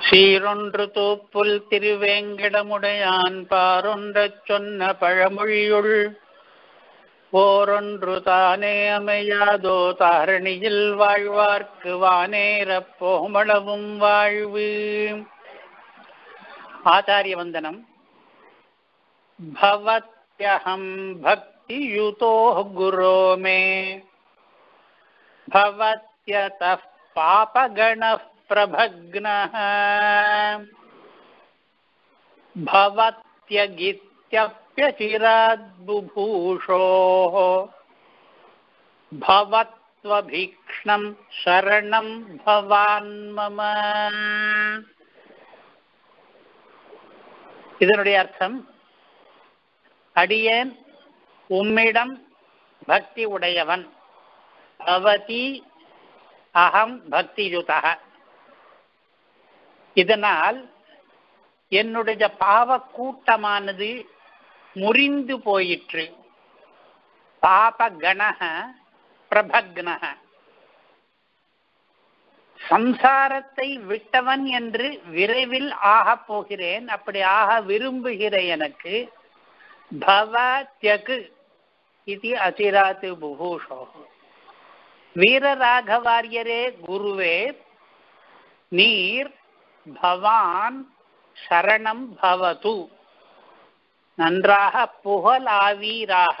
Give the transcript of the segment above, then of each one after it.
சீரொன்று தூப்புல் திருவேங்கடமுடையான் பாரொன்றச் சொன்ன பழமொழியுள் ஓரொன்று தானே அமையாதோ தாரணியில் வாழ்வார்க்கு வானேரப் போமளவும் வாழ்வு. ஆச்சாரிய வந்தனம். பவத்யஹம் பக்தியுதோ குரோ மே பவத்யதः பாபகணः பிரபக்னः பவத்யகித்யப்யசிராத் புபூஷோः பவத்வபீக்ஷ்ணம் சரணம் பவான் மம. இதனுடைய அர்த்தம், அடியேன் உம்மிடம் பக்தி உடையவன். பவதி அகம் பக்தியுதः. இதனால் என்னுடைய பாவ கூட்டமானது முறிந்து போயிற்று. பாபகணஹ பிரபக்னஹ. சம்சாரத்தை விட்டவன் என்று விரைவில் ஆகப் போகிறேன். அப்படி ஆக விரும்புகிற எனக்கு பவத்யக் இதி அசிராத் புபூஷோ. வீரராகவாரியரே குருவே, நீர் பவான் சரணம் பவது, நன்றாக புகழாவீராக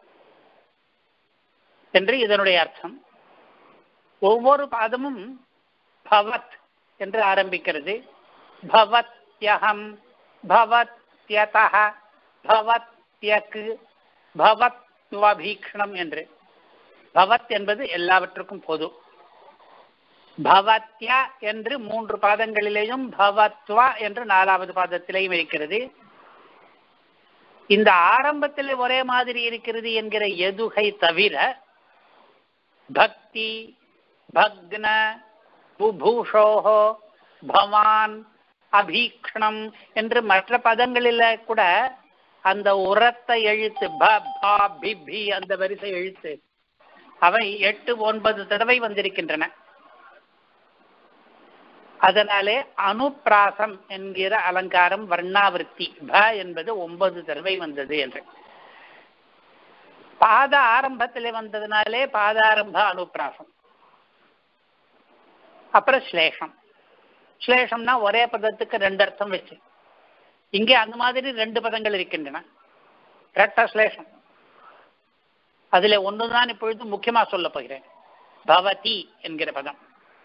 என்று இதனுடைய அர்த்தம். ஒவ்வொரு பாதமும் பவத் என்று ஆரம்பிக்கிறது. பவத்யஹம், பவத்யதஹ, பவத்யக், பவத்வபீக்ஷ்ணம் என்று. பவத் என்பது எல்லாவற்றுக்கும் பொது. பவத்யா என்று 3 பாதங்களிலேயும், பவத்வா என்று 4வது பாதத்திலேயும் இருக்கிறது. இந்த ஆரம்பத்தில் ஒரே மாதிரி இருக்கிறது என்கிற எதுகை தவிர பக்தி, பக்ன, புபூஷோஹோ, பவான், அபீக்ஷ்ணம் என்று மற்ற பதங்களில் கூட அந்த உரத்த எழுத்து ப, பா, பி, பி அந்த வரிசை எழுத்து அவை 8-9 தடவை வந்திருக்கின்றன. அதனாலே அனுப்பிராசம் என்கிற அலங்காரம் வர்ணாவிருத்தி ப என்பது 9 தடவை வந்தது என்று. பாத ஆரம்பத்திலே வந்ததுனாலே பாதாரம்ப அனுப்பிராசம். அப்புறம் ஸ்லேஷம். ஸ்லேஷம்னா ஒரே பதத்துக்கு 2 அர்த்தம் வச்சு. இங்கே அந்த மாதிரி 2 பதங்கள் இருக்கின்றன. இரட்ட ஸ்லேஷம். அதில் ஒன்றுதான் இப்பொழுது முக்கியமாக சொல்ல போகிறேன். பவதி என்கிற பதம்.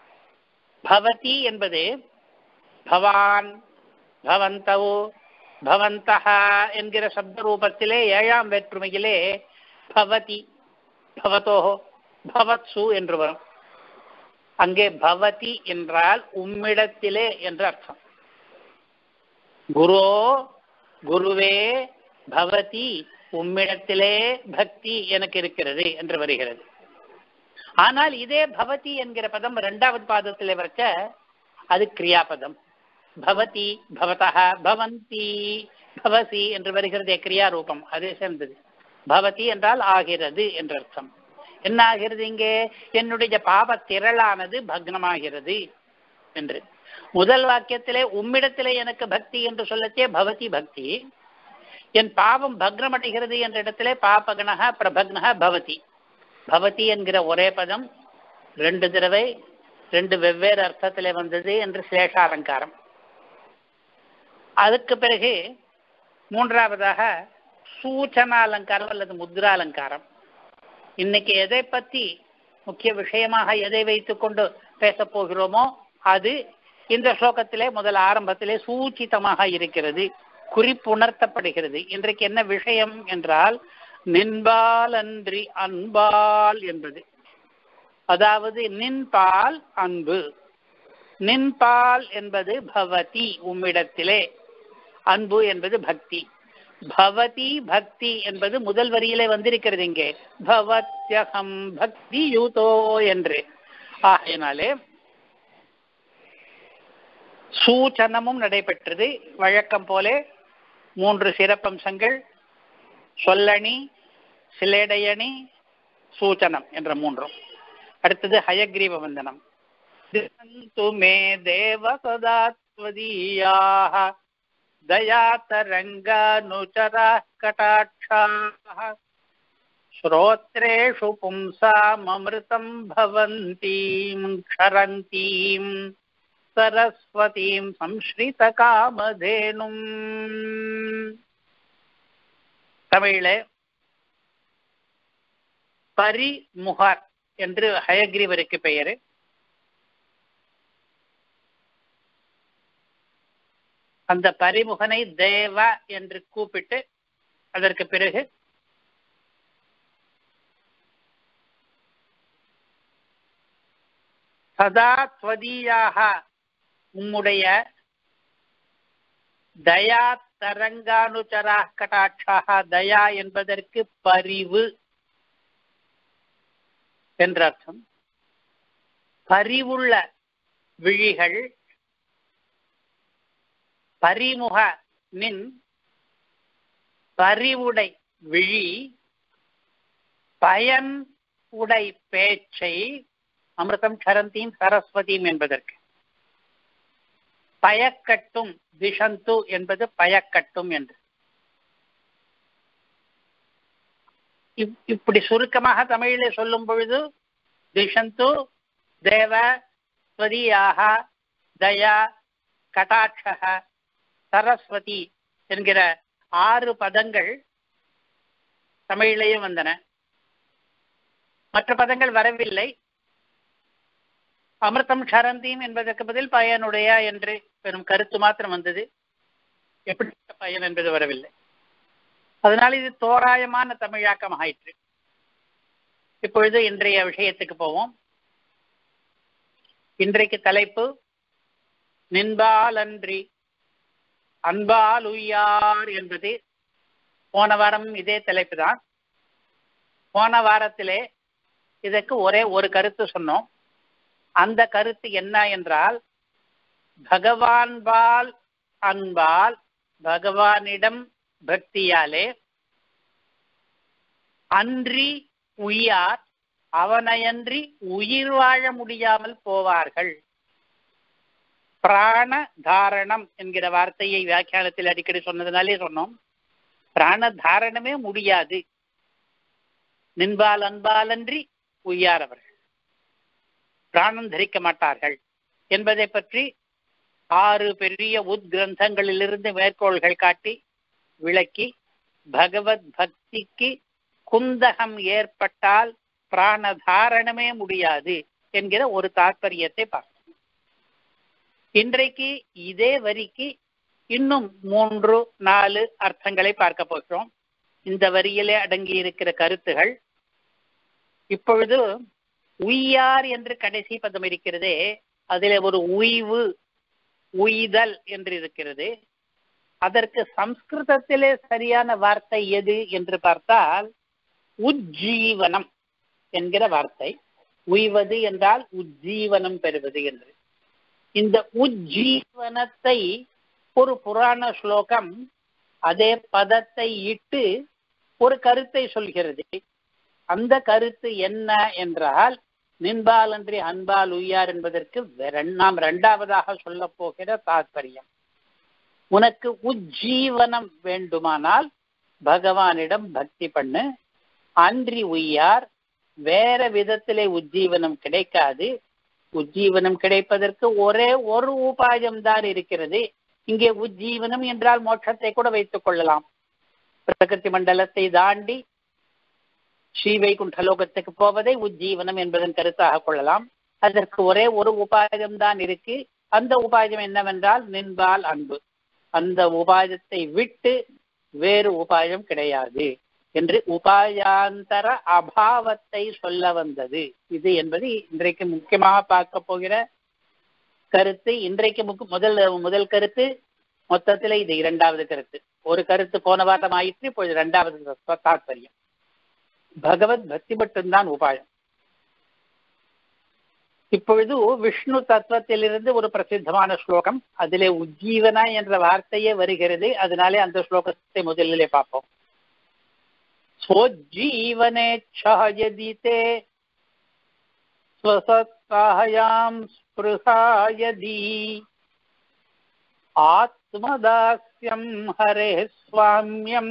பவதி என்பது பவான், பவந்தவோ, பவந்தஹ என்கிற சப்த ரூபத்திலே 7ஆம் வேற்றுமையிலே பவதி, பவதோஹோ, பவத்சு என்று வரும். அங்கே பவதி என்றால் உம்மிடத்திலே என்று அர்த்தம். குரோ, குருவே, பவதி உம்மிடத்திலே பக்தி எனக்கு இருக்கிறது என்று வருகிறது. ஆனால் இதே பவதி என்கிற பதம் 2வது பாதத்திலே வரைச்ச அது கிரியாபதம். பவதி, பவதஹ, பவந்தி, பவசி என்று வருகிறதே கிரியா ரூபம், அதே சேர்ந்தது. பவதி என்றால் ஆகிறது என்று அர்த்தம். என்ன ஆகிறது இங்கே? என்னுடைய பாவ திரளானது பக்னமாகிறது என்று. முதல் வாக்கியத்திலே உம்மிடத்திலே எனக்கு பக்தி என்று சொல்லச்சே பவதி பக்தி. என் பாவம் பக்னமடைகிறது என்ற இடத்திலே பாபகணஹ பிரபக்னஹ பவதி. பவதி என்கிற ஒரே பதம் 2 தடவை 2 வெவ்வேறு அர்த்தத்திலே வந்தது என்று சேஷ அலங்காரம். அதுக்கு பிறகு 3வதாக சூச்சனா அலங்காரம் அல்லது முத்ரா அலங்காரம். இன்னைக்கு எதை பற்றி முக்கிய விஷயமாக எதை வைத்துக் கொண்டு பேசப் போகிறோமோ அது இந்த ஸ்லோகத்திலே முதல் ஆரம்பத்திலே சூச்சிதமாக இருக்கிறது, குறிப்புணர்த்தப்படுகிறது. இன்றைக்கு என்ன விஷயம் என்றால் நின்பால் அன்றி அன்பால் என்பது. அதாவது நின்பால் அன்பு. நின்பால் என்பது பவதி உம்மிடத்திலே, அன்பு என்பது பக்தி. பவதி பக்தி என்பது முதல் வரியிலே வந்திருக்கிறது. இங்கே பவத்யஹம் பக்தி யூதோ என்று. ஆகையினாலே சூச்சனமும் நடைபெற்றது. வழக்கம் போலே 3 சிறப்பம்சங்கள், சொல்லணி, சிலேடையணி, சூச்சனம் என்ற 3. அடுத்தது ஹயக்ரீவ வந்தனம். திசந்து மே தேவ சதா त्वदीयाः दयातरङ्गानुचराः कटाक्षाः श्रोत्रेषु पुंसाममृतं भवन्तीं क्षरन्तीं सरस्वतीं संश्रितकामधेनुम्. தமிழிலே பரிமுகர் என்று ஹயக்ரீவருக்கு பெயர். அந்த பரிமுகனை தேவ என்று கூப்பிட்டு அதற்கு பிறகு சதா ஸ்வதீயாக உம்முடைய தயா தரங்கானுச்சரா கடாட்சாக, தயா என்பதற்கு பரிவு என்ற அர்த்தம். பரிவுள்ள விழிகள், பரிமுக நின் பரிவுடை விழி, பயன் உடை பேச்சை, அமிர்தம் சரந்தீம் சரஸ்வதியும் என்பதற்கு பயக்கட்டும், திஷந்து என்பது பயக்கட்டும் என்று. இப்படி சுருக்கமாக தமிழிலே சொல்லும் பொழுது திஷந்து தேவ ஸ்வதீயாக தயா கடாட்சக சரஸ்வதி என்கிற 6 பதங்கள் தமிழிலேயே வந்தன. மற்ற பதங்கள் வரவில்லை. அமிர்தம் சரந்தீம் என்பதற்கு பதில் பயனுடைய என்று பெரும் கருத்து மாத்திரம் வந்தது. எப்படி பயன் என்பது வரவில்லை. அதனால் இது தோராயமான தமிழாக்கம் ஆயிற்று. இப்பொழுது இன்றைய விஷயத்துக்கு போவோம். இன்றைக்கு தலைப்பு நின்பால் அன்றி அன்பால் உய்யார் என்பது. போன வாரம் இதே தலைப்பு தான். போன வாரத்திலே இதற்கு ஒரே ஒரு கருத்து சொன்னோம். அந்த கருத்து என்ன என்றால், பகவான்பால் அன்பால், பகவானிடம் பக்தியாலே அன்றி உய்யார், அவனையன்றி உயிர் வாழ முடியாமல் போவார்கள். பிராண தாரணம் என்கிற வார்த்தையை வியாக்கியானத்தில் அடிக்கடி சொன்னதுனாலே சொன்னோம். பிராண தாரணமே முடியாது. நின்பால் அன்பாலன்றி உய்யாரவர்கள் பிராணம் தரிக்க மாட்டார்கள் என்பதை பற்றி 6 பெரிய உத்கிரந்தங்களிலிருந்து மேற்கோள்கள் காட்டி விளக்கி, பகவத் பக்திக்கு குந்தகம் ஏற்பட்டால் பிராண தாரணமே முடியாது என்கிற ஒரு தாற்பயத்தை பார்த்தோம். இன்றைக்கு இதே வரிக்கு இன்னும் 3-4 அர்த்தங்களை பார்க்க போகிறோம். இந்த வரியிலே அடங்கி இருக்கிற கருத்துகள். இப்பொழுது உய்யார் என்று கடைசி பதம் இருக்கிறதே, அதில் ஒரு உய்வு, உய்தல் என்று இருக்கிறது. அதற்கு சம்ஸ்கிருதத்திலே சரியான வார்த்தை எது என்று பார்த்தால் உஜ்ஜீவனம் என்கிற வார்த்தை. உய்வது என்றால் உஜ்ஜீவனம் பெறுவது என்று. இந்த உஜ்ஜீவனத்தை ஒரு புராண ஸ்லோகம் அதே பதத்தை இட்டு ஒரு கருத்தை சொல்கிறது. அந்த கருத்து என்ன என்றால், நின்பால் அன்றி அன்பால் உய்யார் என்பதற்கு நாம் 2வதாக சொல்ல போகிற தாற்பயம், உனக்கு உஜ்ஜீவனம் வேண்டுமானால் பகவானிடம் பக்தி பண்ணு, அன்றி உய்யார், வேற விதத்திலே உஜ்ஜீவனம் கிடைக்காது. உஜ்ஜீவனம் கிடைப்பதற்கு ஒரே ஒரு உபாயம்தான் இருக்கிறது. இங்கே உஜ்ஜீவனம் என்றால் மோட்சத்தை கூட வைத்துக் கொள்ளலாம். பிரகிருதி மண்டலத்தை தாண்டி ஸ்ரீவைகுண்டலோகத்துக்கு போவதை உஜ்ஜீவனம் என்பதன் கருத்தாக கொள்ளலாம். அதற்கு ஒரே ஒரு உபாயம்தான் இருக்கு. அந்த உபாயம் என்னவென்றால் நின்பால் அன்பு. அந்த உபாயத்தை விட்டு வேறு உபாயம் கிடையாது என்று உபாயாந்தர அபாவத்தை சொல்ல வந்தது இது என்பது இன்றைக்கு முக்கியமாக பார்க்க போகிற கருத்து. இன்றைக்கு முதல் கருத்து, மொத்தத்தில் இது 2வது கருத்து. ஒரு கருத்து போன வாரம் ஆயிற்று, இப்பொழுது 2வது தாற்பயம். பகவத் பக்தி மட்டும்தான் உபாயம். இப்பொழுது விஷ்ணு தத்துவத்திலிருந்து ஒரு பிரசித்தமான ஸ்லோகம், அதிலே உஜ்ஜீவன என்ற வார்த்தையே வருகிறது. அதனாலே அந்த ஸ்லோகத்தை முதலிலே பார்ப்போம். स्वोज्जीवनेच्छायदिते स्वसत्तायां स्पृहायदी ஆத்மதாஸ்யம் ஹரே ஸ்வாம்யம்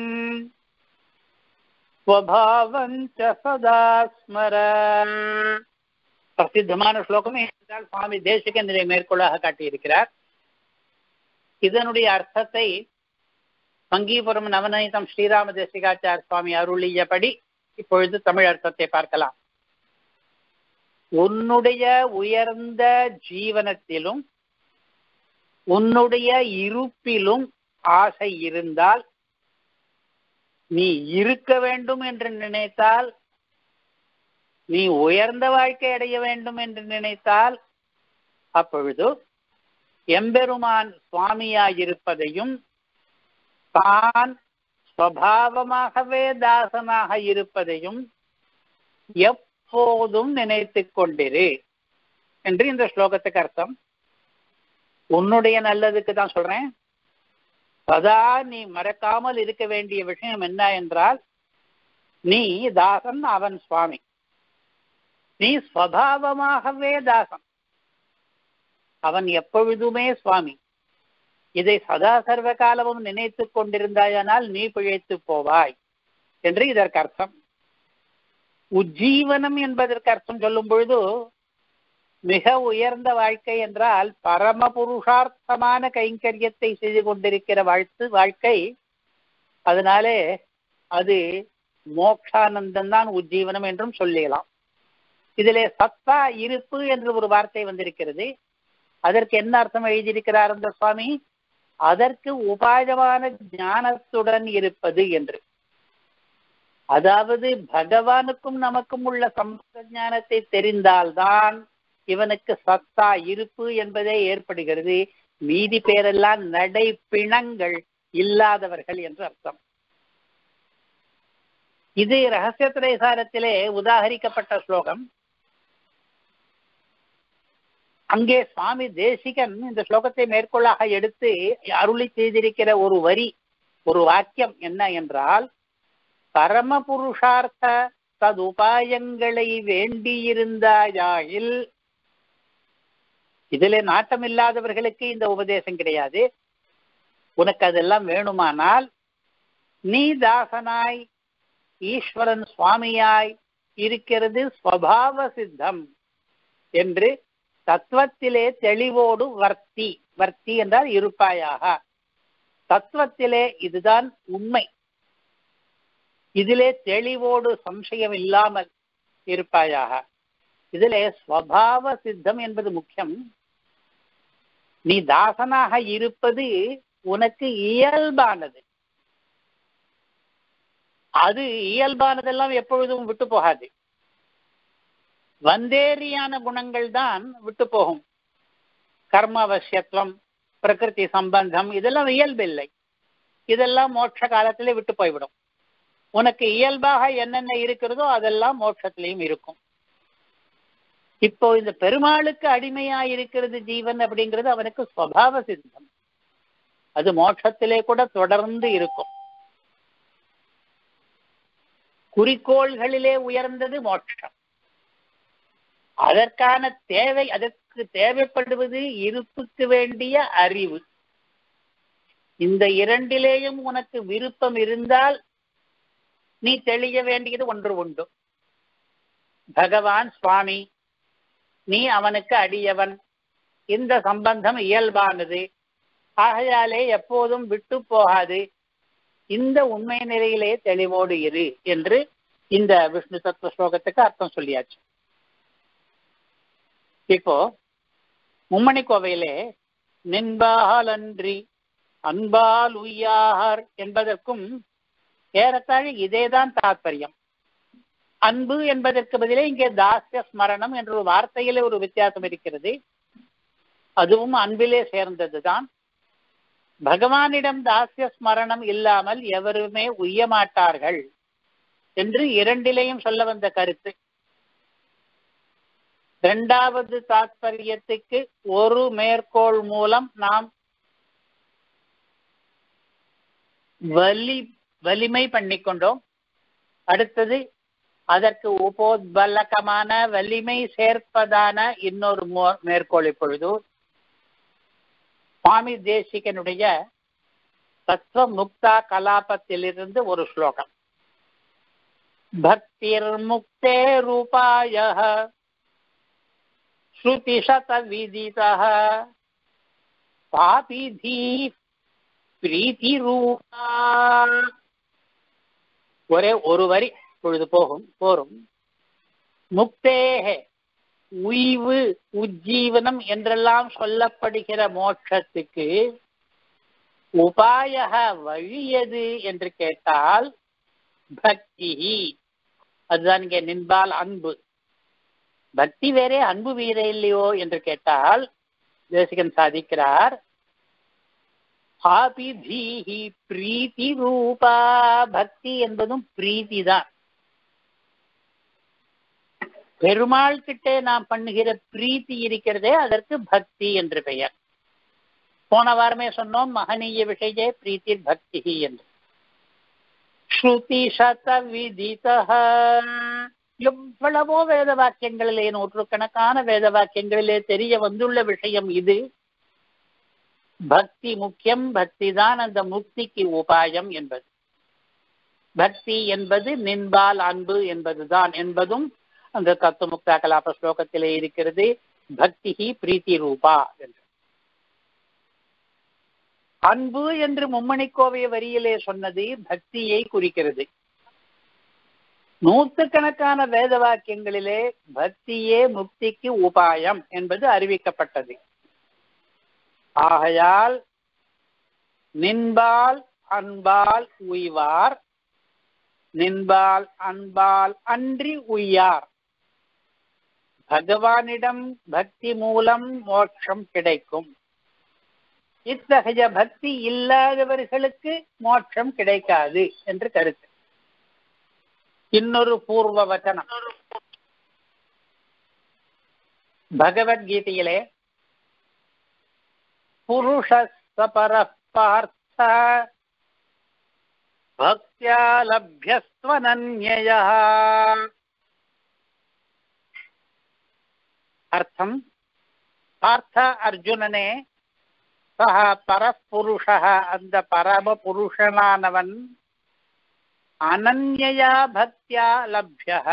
ஸ்வபாவஞ்ச சதா ஸ்மர. பிரசித்தமான ஸ்லோகமே என்றால் சுவாமி தேசிகன் இதை மேற்கோளாக காட்டியிருக்கிறார். இதனுடைய அர்த்தத்தை மங்கீபுரம் நவநீதம் ஸ்ரீராம தேசிகாச்சார் சுவாமி அருளியபடி இப்பொழுது தமிழ் அர்த்தத்தை பார்க்கலாம். உன்னுடைய உயர்ந்த ஜீவனத்திலும் உன்னுடைய இருப்பிலும் ஆசை இருந்தால், நீ இருக்க வேண்டும் என்று நினைத்தால், நீ உயர்ந்த வாழ்க்கை அடைய வேண்டும் என்று நினைத்தால், அப்பொழுது எம்பெருமான் சுவாமியாயிருப்பதையும் தான் ஸ்வபாவமாகவே தாசனாக இருப்பதையும் எப்போதும் நினைத்துக் கொண்டிரு என்று இந்த ஸ்லோகத்துக்கு அர்த்தம். உன்னுடைய நல்லதுக்கு தான் சொல்றேன். சதா நீ மறக்காமல் இருக்க வேண்டிய விஷயம் என்ன என்றால், நீ தாசன், அவன் சுவாமி. நீ ஸ்வபாவமாகவே தாசன், அவன் எப்பொழுதுமே சுவாமி. இதை சதா சர்வ காலமும் நினைத்துக் கொண்டிருந்தாயானால் நீ பிழைத்து போவாய் என்று இதற்கு அர்த்தம். உஜ்ஜீவனம் என்பதற்கு அர்த்தம் சொல்லும் பொழுது, மிக உயர்ந்த வாழ்க்கை என்றால் பரம புருஷார்த்தமான கைங்கரியத்தை செய்து கொண்டிருக்கிற வாழ்க்கை. அதனாலே அது மோக்ஷானந்தம் தான் உஜ்ஜீவனம் என்றும் சொல்லலாம். இதிலே சத்தா இருப்பு என்று ஒரு வார்த்தை வந்திருக்கிறது. அதற்கு என்ன அர்த்தம் எழுதியிருக்கிறார் அந்த சுவாமி? அதற்கு உபாயமான ஞானத்துடன் இருப்பது என்று. அதாவது பகவானுக்கும் நமக்கும் உள்ள சம்பந்த ஞானத்தை தெரிந்தால்தான் இவனுக்கு சத்தா இருப்பு என்பதே ஏற்படுகிறது. மீதி பேரெல்லாம் நடை பிணங்கள், இல்லாதவர்கள் என்று அர்த்தம். இது ரகசிய திரைசாரத்திலே உதாகரிக்கப்பட்ட ஸ்லோகம். அங்கே சுவாமி தேசிகன் இந்த ஸ்லோகத்தை மேற்கோளாக எடுத்து அருளி செய்திருக்கிற ஒரு வரி, ஒரு வாக்கியம் என்ன என்றால், பரம புருஷார்த்த ததுபாயங்களை வேண்டியிருந்தாயில், இதிலே நாட்டமில்லாதவர்களுக்கு இந்த உபதேசம் கிடையாது. உனக்கு அதெல்லாம் வேணுமானால் நீ தாசனாய் ஈஸ்வரன் சுவாமியாய் இருக்கிறது ஸ்வபாவ சித்தம் என்று தத்துவத்திலே தெளிவோடு வர்த்தி, வர்த்தி என்றால் இருப்பாயாக, தத்துவத்திலே இதுதான் உண்மை, இதிலே தெளிவோடு சம்சயம் இல்லாமல் இருப்பாயாக. இதிலே ஸ்வபாவ சித்தம் என்பது முக்கியம். நீ தாசனாக இருப்பது உனக்கு இயல்பானது. அது இயல்பானதெல்லாம் எப்பொழுதும் விட்டு போகாது. வந்தேரியான குணங்கள் தான் விட்டு போகும். கர்மாவசியத்துவம், பிரகிருதி சம்பந்தம், இதெல்லாம் இயல்பில்லை. இதெல்லாம் மோட்ச காலத்திலே விட்டு போய்விடும். உனக்கு இயல்பாக என்னென்ன இருக்கிறதோ அதெல்லாம் மோட்சத்திலையும் இருக்கும். இப்போ இந்த பெருமாளுக்கு அடிமையா இருக்கிறது ஜீவன் அப்படிங்கிறது அவனுக்கு ஸ்வபாவ சித்தம். அது மோட்சத்திலே கூட தொடர்ந்து இருக்கும். குறிக்கோள்களிலே உயர்ந்தது மோட்சம். அதற்கான தேவை, அதற்கு தேவைப்படுவது இருப்புக்கு வேண்டிய அறிவு. இந்த இரண்டிலேயும் உனக்கு விருப்பம் இருந்தால் நீ தெளிய வேண்டியது ஒன்று உண்டு. பகவான் சுவாமி, நீ அவனுக்கு அடியவன், இந்த சம்பந்தம் இயல்பானது, ஆகையாலே எப்போதும் விட்டு போகாது. இந்த உண்மை நிலையிலே தெளிவோடு இரு என்று இந்த விஷ்ணு தத்துவ ஸ்லோகத்துக்கு அர்த்தம் சொல்லியாச்சு. இப்போ மும்மணி கோவையிலே நின்பால் அன்றி அன்பால் உய்யார் என்பதற்கும் ஏறத்தாழ இதேதான் தாற்பயம். அன்பு என்பதற்கு பதிலே இங்கே தாஸ்ய ஸ்மரணம் என்ற ஒரு வார்த்தையிலே ஒரு வித்தியாசம் இருக்கிறது. அதுவும் அன்பிலே சேர்ந்ததுதான். பகவானிடம் தாஸ்ய ஸ்மரணம் இல்லாமல் எவருமே உய்ய மாட்டார்கள் என்று இரண்டிலேயும் சொல்ல வந்த கருத்து. இரண்டாவது தாத்பரியத்துக்கு ஒரு மேற்கோள் மூலம் நாம் வலிமை பண்ணிக்கொண்டோம். அடுத்தது அதற்கு உபோத்பலகமான வலிமை சேர்ப்பதான இன்னொரு மேற்கோள். இப்பொழுது சுவாமி தேசிகனுடைய தத்துவ முக்தா கலாபத்திலிருந்து ஒரு ஸ்லோகம். பக்திர் முக்தே ரூபாயः ஸ்ருதிசத விதிதः பாபிதீ பிரீதி ரூபா. ஒரே ஒரு வரி பொழுது போரும். முக்தேஹே உய்வு உஜ்ஜீவனம் என்றெல்லாம் சொல்லப்படுகிற மோட்சத்துக்கு உபாய வழி எது என்று கேட்டால் பக்தி. அதுதான் இங்கே நின்பால் அன்பு. பக்தி வேறே அன்பு வேறே இல்லையோ என்று கேட்டால் தேசிகன் சாதிக்கிறார், ஆபிதீஹி பிரீதி ரூபா. பக்தி என்பதும் பிரீதி தான். பெருமாள் கிட்டே நாம் பண்ணுகிற பிரீத்தி இருக்கிறதே அதற்கு பக்தி என்று பெயர். போன வாரமே சொன்னோம், மகனீய விஷய பிரீத்தி பக்தி என்று. ஸ்ருதி சத விதிதஹ. எவ்வளவோ வேத வாக்கியங்களிலே, நூற்றுக்கணக்கான வேத வாக்கியங்களிலே தெரிய வந்துள்ள விஷயம் இது. பக்தி முக்கியம், பக்தி தான் அந்த முக்திக்கு உபாயம் என்பது. பக்தி என்பது நின்பால் அன்பு என்பதுதான் என்பதும் அந்த தத்துவமுக்தா கலாப ஸ்லோகத்திலே இருக்கிறது. பக்தி பிரீத்தி ரூபா என்று. அன்பு என்று மும்மணிக்கோவைய வரியிலே சொன்னது பக்தியை குறிக்கிறது. நூற்றுக்கணக்கான வேத வாக்கியங்களிலே பக்தியே முக்திக்கு உபாயம் என்பது அறிவிக்கப்பட்டது. ஆகையால் நின்பால் அன்பால் உய்வார், நின்பால் அன்பால் அன்றி உய்யார். பகவானிடம் பக்தி மூலம் மோட்சம் கிடைக்கும். இத்தகைய பக்தி இல்லாதவர்களுக்கு மோட்சம் கிடைக்காது என்று கருத்து. இன்னொரு பூர்வ வச்சனம் பகவத்கீதையிலே, புருஷ சபரः பார்த்த பக்த்யா லப்யஸ்வனன்யயः. அர்த்தம், பார்த்த அர்ஜுனனே, சஹ பரப்புருஷः, அந்த பரம புருஷனானவன் அனன்யா பக்தியா லப்யः,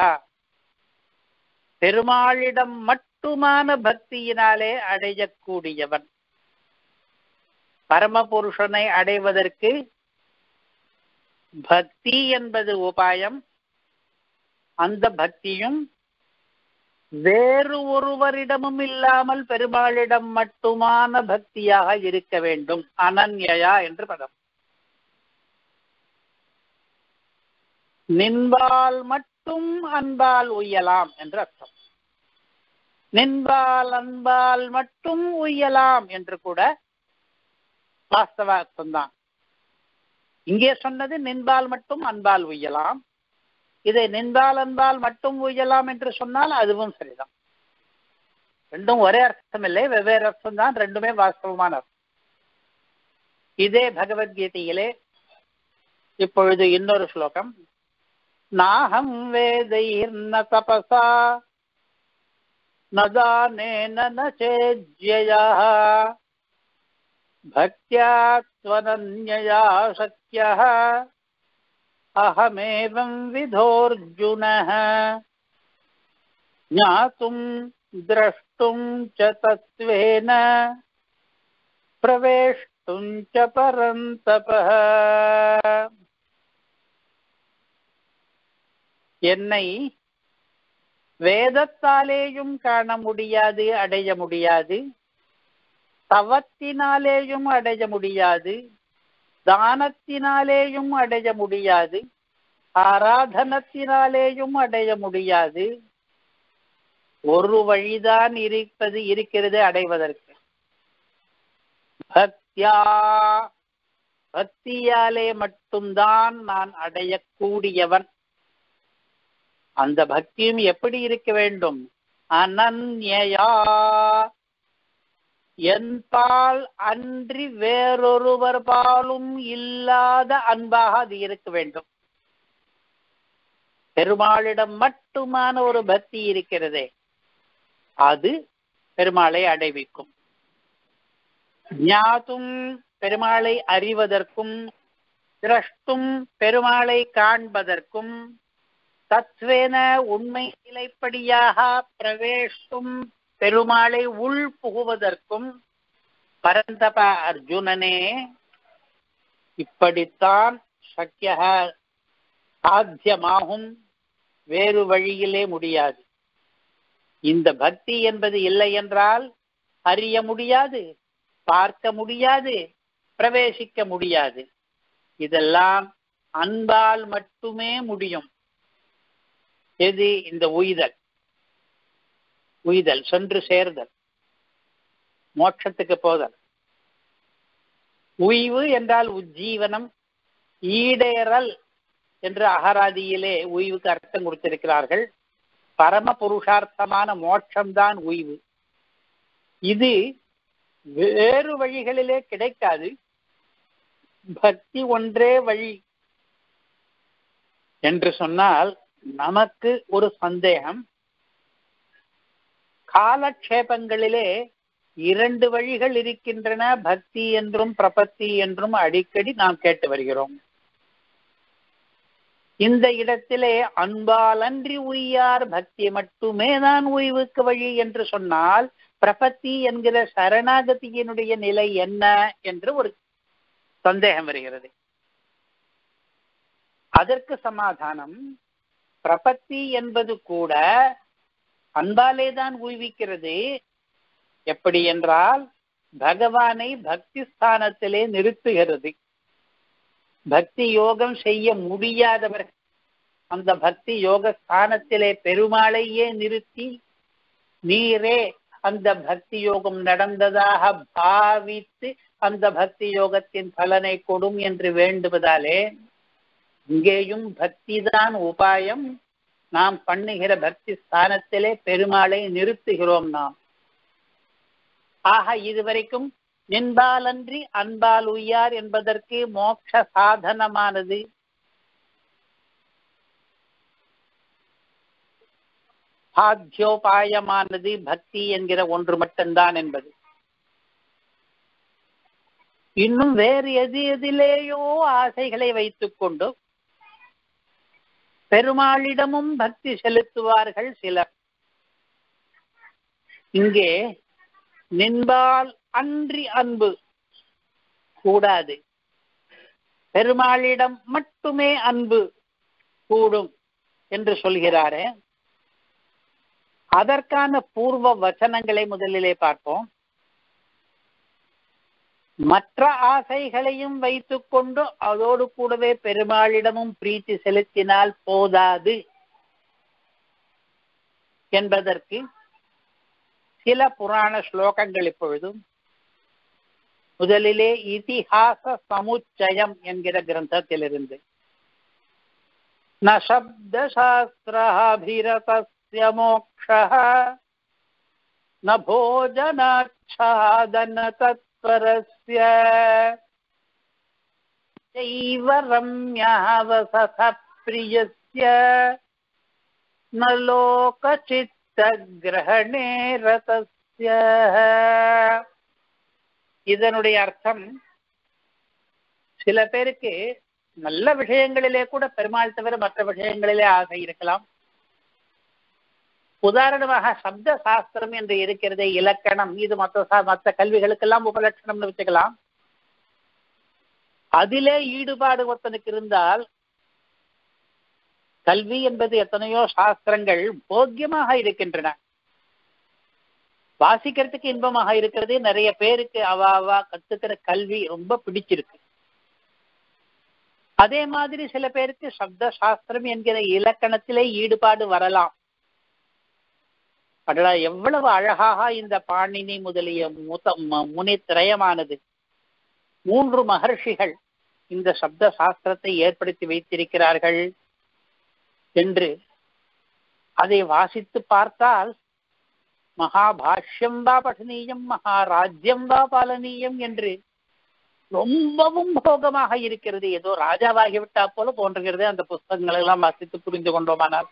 பெருமாளிடம் மட்டுமான பக்தியினாலே அடையக்கூடியவன். பரமபுருஷனை அடைவதற்கு பக்தி என்பது உபாயம். அந்த பக்தியும் வேறு ஒருவரிடமும் இல்லாமல் பெருமாளிடம் மட்டுமான பக்தியாக இருக்க வேண்டும். அனன்யா என்று பதம். நின்பால் மட்டும் அன்பால் உய்யலாம் என்று அர்த்தம். நின்பால் அன்பால் மட்டும் உய்யலாம் என்று கூட வாஸ்தவ அர்த்தம்தான். இங்கே சொன்னது நின்பால் மட்டும் அன்பால் உய்யலாம். இதை நின்பால் அன்பால் மட்டும் உய்யலாம் என்று சொன்னால் அதுவும் சரிதான். ரெண்டும் ஒரே அர்த்தம் இல்லை, வெவ்வேறு அர்த்தம் தான், ரெண்டுமே வாஸ்தவமான அர்த்தம். இதே பகவத்கீதையிலே இப்பொழுது இன்னொரு ஸ்லோகம். நாஹம் வேதைர்ந தபசா ந தானேன ந சேஜ்யயா பக்த்யா த்வனன்யயா சக்யः அஹமேவம் விதோர்ஜுனः ஞாதும் திரஷ்டும் ச தத்வேன பிரவேஷ்டும் ச பரந்தபः. என்னை வேதத்தாலேயும் காண முடியாது, அடைய முடியாது. தவத்தினாலேயும் அடைய முடியாது, தானத்தினாலேயும் அடைய முடியாது, ஆராதனத்தினாலேயும் அடைய முடியாது. ஒரு வழிதான் இருக்கிறது அடைவதற்கு. பக்தியா, பக்தியாலே மட்டும்தான் நான் அடையக்கூடியவன். அந்த பக்தியும் எப்படி இருக்க வேண்டும்? அனன்யா, என்பால் அன்றி வேறொருவர் பாலும் இல்லாத அன்பாக அது இருக்க வேண்டும். பெருமாளிடம் மட்டுமான ஒரு பக்தி இருக்கிறதே, அது பெருமாளை அடைவிக்கும். ஞாத்தும் பெருமாளை அறிவதற்கும், திரஷ்டும் பெருமாளை காண்பதற்கும், தத்வேன உண்மை நிலைப்படியாக பிரவேஷ்டும் பெருமாளை உள் புகுவதற்கும், பரந்தப அர்ஜுனனே இப்படித்தான் சக்கிய சாத்தியமாகும், வேறு வழியிலே முடியாது. இந்த பக்தி என்பது இல்லை என்றால் அறிய முடியாது, பார்க்க முடியாது, பிரவேசிக்க முடியாது. இதெல்லாம் அன்பால் மட்டுமே முடியும். எது? இந்த உய்தல், உய்தல் சென்று சேர்தல், மோட்சத்துக்கு போதல். உய்வு என்றால் உஜ்ஜீவனம், ஈடேறல் என்று அகராதியிலே உய்வுக்கு அர்த்தம் கொடுத்திருக்கிறார்கள். பரம புருஷார்த்தமான மோட்சம்தான் உய்வு. இது வேறு வழிகளிலே கிடைக்காது. பக்தி ஒன்றே வழி என்று சொன்னால் நமக்கு ஒரு சந்தேகம். காலக்ஷேபங்களிலே இரண்டு வழிகள் இருக்கின்றன, பக்தி என்றும் பிரபத்தி என்றும் அடிக்கடி நாம் கேட்டு வருகிறோம். இந்த இடத்திலே அன்பாலன்றி உய்யார், பக்தி மட்டுமே தான் உய்வுக்கு வழி என்று சொன்னால் பிரபத்தி என்கிற சரணாகதியினுடைய நிலை என்ன என்று ஒரு சந்தேகம் வருகிறது. அதற்கு சமாதானம், பிரபத்தி என்பது கூட அன்பாலே தான் உய்விக்கிறது. எப்படி என்றால் பகவானை பக்தி ஸ்தானத்திலே நிறுத்துகிறது. பக்தி யோகம் செய்ய முடியாதவர் அந்த பக்தி யோக ஸ்தானத்திலே பெருமாளையே நிறுத்தி, நீரே அந்த பக்தி யோகம் நடந்ததாக பாவித்து அந்த பக்தி யோகத்தின் பலனை கொடும் என்று வேண்டுவதாலே இங்கேயும் பக்தி தான் உபாயம். நாம் பண்ணுகிற பக்தி ஸ்தானத்திலே பெருமாளை நிறுத்துகிறோம் நாம். ஆக இதுவரைக்கும் நின்பாலன்றி அன்பால் உய்யார் என்பதற்கு மோட்ச சாதனமானது சாத்தியோபாயமானது பக்தி என்கிற ஒன்று மட்டும்தான் என்பது. இன்னும் வேறு எதிலேயோ ஆசைகளை வைத்துக் கொண்டு பெருமாளிடமும் பக்தி செலுத்துவார்கள் சிலர். இங்கே நின்பால் அன்றி அன்பு கூடாது, பெருமாளிடம் மட்டுமே அன்பு கூடும் என்று சொல்கிறாரே, அதற்கான பூர்வ வசனங்களை முதலிலே பார்ப்போம். மற்ற ஆசைகளையும் வைத்துக் கொண்டு அதோடு கூடவே பெருமாளிடமும் பிரீத்தி செலுத்தினால் போதாது என்பதற்கு சில புராண ஸ்லோகங்கள் இப்பொழுதும். முதலிலே இதிஹாச சமுச்சயம் என்கிற கிரந்தத்திலிருந்து, ந சப்த சாஸ்திராபிரதஸ்ய மோக்ஷः ந போஜனாச்சாதன தத்பரஸ்ய சைவ ரம்யாவசத பிரியஸ்ய ந லோகசித்த கிரஹணே ரதஸ்ய. இதனுடைய அர்த்தம், சில பேருக்கு நல்ல விஷயங்களிலே கூட பெருமாள் தவிர மற்ற விஷயங்களிலே ஆசை இருக்கலாம். உதாரணமாக சப்த சாஸ்திரம் என்று இருக்கிறதே, இலக்கணம், இது மற்ற கல்விகளுக்கெல்லாம் உபலட்சணம்னு வச்சுக்கலாம். அதிலே ஈடுபாடு ஒருத்தனுக்கு இருந்தால், கல்வி என்பது எத்தனையோ சாஸ்திரங்கள் போக்கியமாக இருக்கின்றன, வாசிக்கிறதுக்கு இன்பமாக இருக்கிறது. நிறைய பேருக்கு அவா கத்துக்கிற கல்வி ரொம்ப பிடிச்சிருக்கு. அதே மாதிரி சில பேருக்கு சப்த சாஸ்திரம் என்கிற இலக்கணத்திலே ஈடுபாடு வரலாம். எவ்வளவு அழகாக இந்த பாணினி முதலிய முனி திரயமானது, 3 மகர்ஷிகள் இந்த சப்த சாஸ்திரத்தை ஏற்படுத்தி வைத்திருக்கிறார்கள் என்று அதை வாசித்து பார்த்தால், மகாபாஷ்யம் வா பఠனீயம் மகாராஜ்யம் வா பாலனீயம் என்று ரொம்பவும் போகமாக இருக்கிறது. ஏதோ ராஜாவாகிவிட்டா போல தோன்றுகிறது அந்த புஸ்தகங்கள் எல்லாம் வாசித்து புரிந்து கொண்டோமானால்.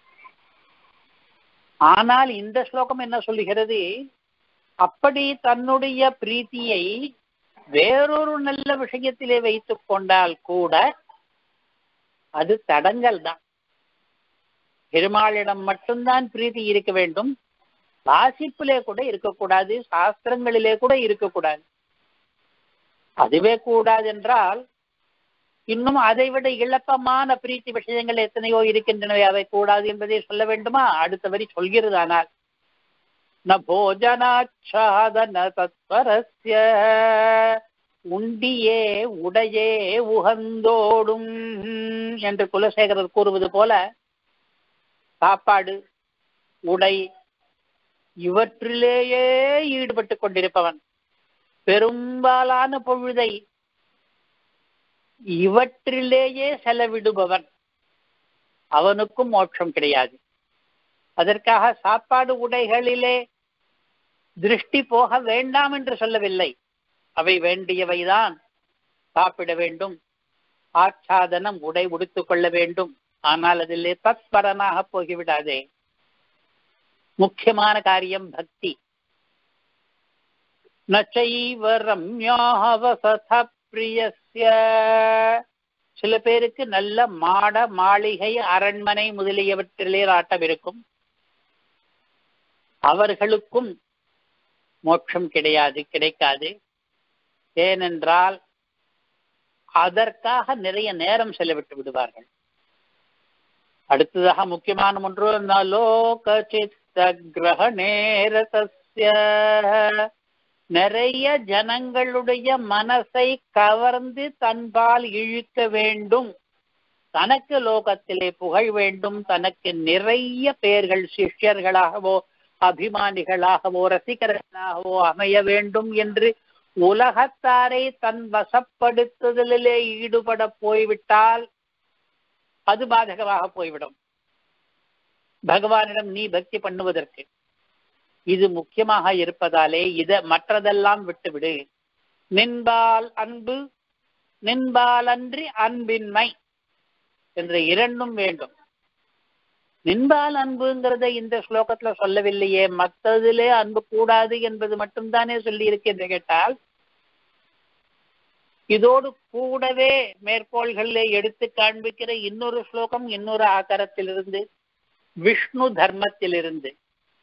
ஆனால் இந்த ஸ்லோகம் என்ன சொல்லுகிறது, அப்படி தன்னுடைய பிரீத்தியை வேறொரு நல்ல விஷயத்திலே வைத்துக் கொண்டால் கூட அது தடங்கல் தான். பெருமாளிடம் மட்டும்தான் பிரீதி இருக்க வேண்டும், வாசிப்பிலே கூட இருக்கக்கூடாது, சாஸ்திரங்களிலே கூட இருக்கக்கூடாது. அதுவே கூடாது என்றால் இன்னும் அதைவிட இழப்பமான பிரீத்தி விஷயங்கள் எத்தனையோ இருக்கின்றனவே, அவை கூடாது என்பதை சொல்ல வேண்டுமா? அடுத்த வரி சொல்கிறது. ஆனால் ந போஜனாச்சாதன தத்பரஸ்ய உண்டியே உடையே உகந்தோடும் என்று குலசேகரர் கூறுவது போல, சாப்பாடு, உடை இவற்றிலேயே ஈடுபட்டு கொண்டிருப்பவன், பெரும்பாலான பொழுதை இவற்றிலேயே செலவிடுபவன், அவனுக்கும் மோட்சம் கிடையாது. அதற்காக சாப்பாடு உடைகளிலே திருஷ்டி போக வேண்டாம் என்று சொல்லவில்லை. அவை வேண்டியவைதான். சாப்பிட வேண்டும், ஆச்சாதனம் உடை உடுத்துக் கொள்ள வேண்டும். ஆனால் அதிலே தத்பரனாக போய்விடாதே. முக்கியமான காரியம் பக்தி. நச்சைவ ரம்யாவசத பிரியஸ்ய. சில பேருக்கு நல்ல மாட மாளிகை அரண்மனை முதலியவற்றிலே ஆட்டம் இருக்கும். அவர்களுக்கும் மோட்சம் கிடைக்காது. ஏனென்றால் அதற்காக நிறைய நேரம் செலவிட்டு விடுவார்கள். அடுத்ததாக முக்கியமான ஒன்று, லோகசித்த கிரகணேரதஸ்ய. நிறைய ஜனங்களுடைய மனசை கவர்ந்து தன்பால் இழுக்க வேண்டும். தனக்கு லோகத்திலே புகழ் வேண்டும், தனக்கு நிறைய பேர்கள் சிஷ்யர்களாகவோ அபிமானிகளாகவோ ரசிகர்களாகவோ அமைய வேண்டும் என்று உலகத்தாரை தன் வசப்படுத்துதலிலே ஈடுபட போய்விட்டால் அது பாதகமாக போய்விடும். பகவானிடம் நீ பக்தி பண்ணுவதற்கு இது முக்கியமாக இருப்பதாலே மற்றதெல்லாம் விட்டுவிடு. நின்பால் அன்பு, நின்பால் அன்றி அன்பின்மை என்ற இரண்டும் வேண்டும். நின்பால் அன்புங்கிறத இந்த ஸ்லோகத்துல சொல்லவில்லையே, மற்றதிலே அன்பு கூடாது என்பது மட்டும்தானே சொல்லி இருக்கு கேட்டால், இதோடு கூடவே மேற்கோள்களிலே எடுத்து காண்பிக்கிற இன்னொரு ஸ்லோகம் இன்னொரு ஆகாரத்திலிருந்து, விஷ்ணு தர்மத்திலிருந்து,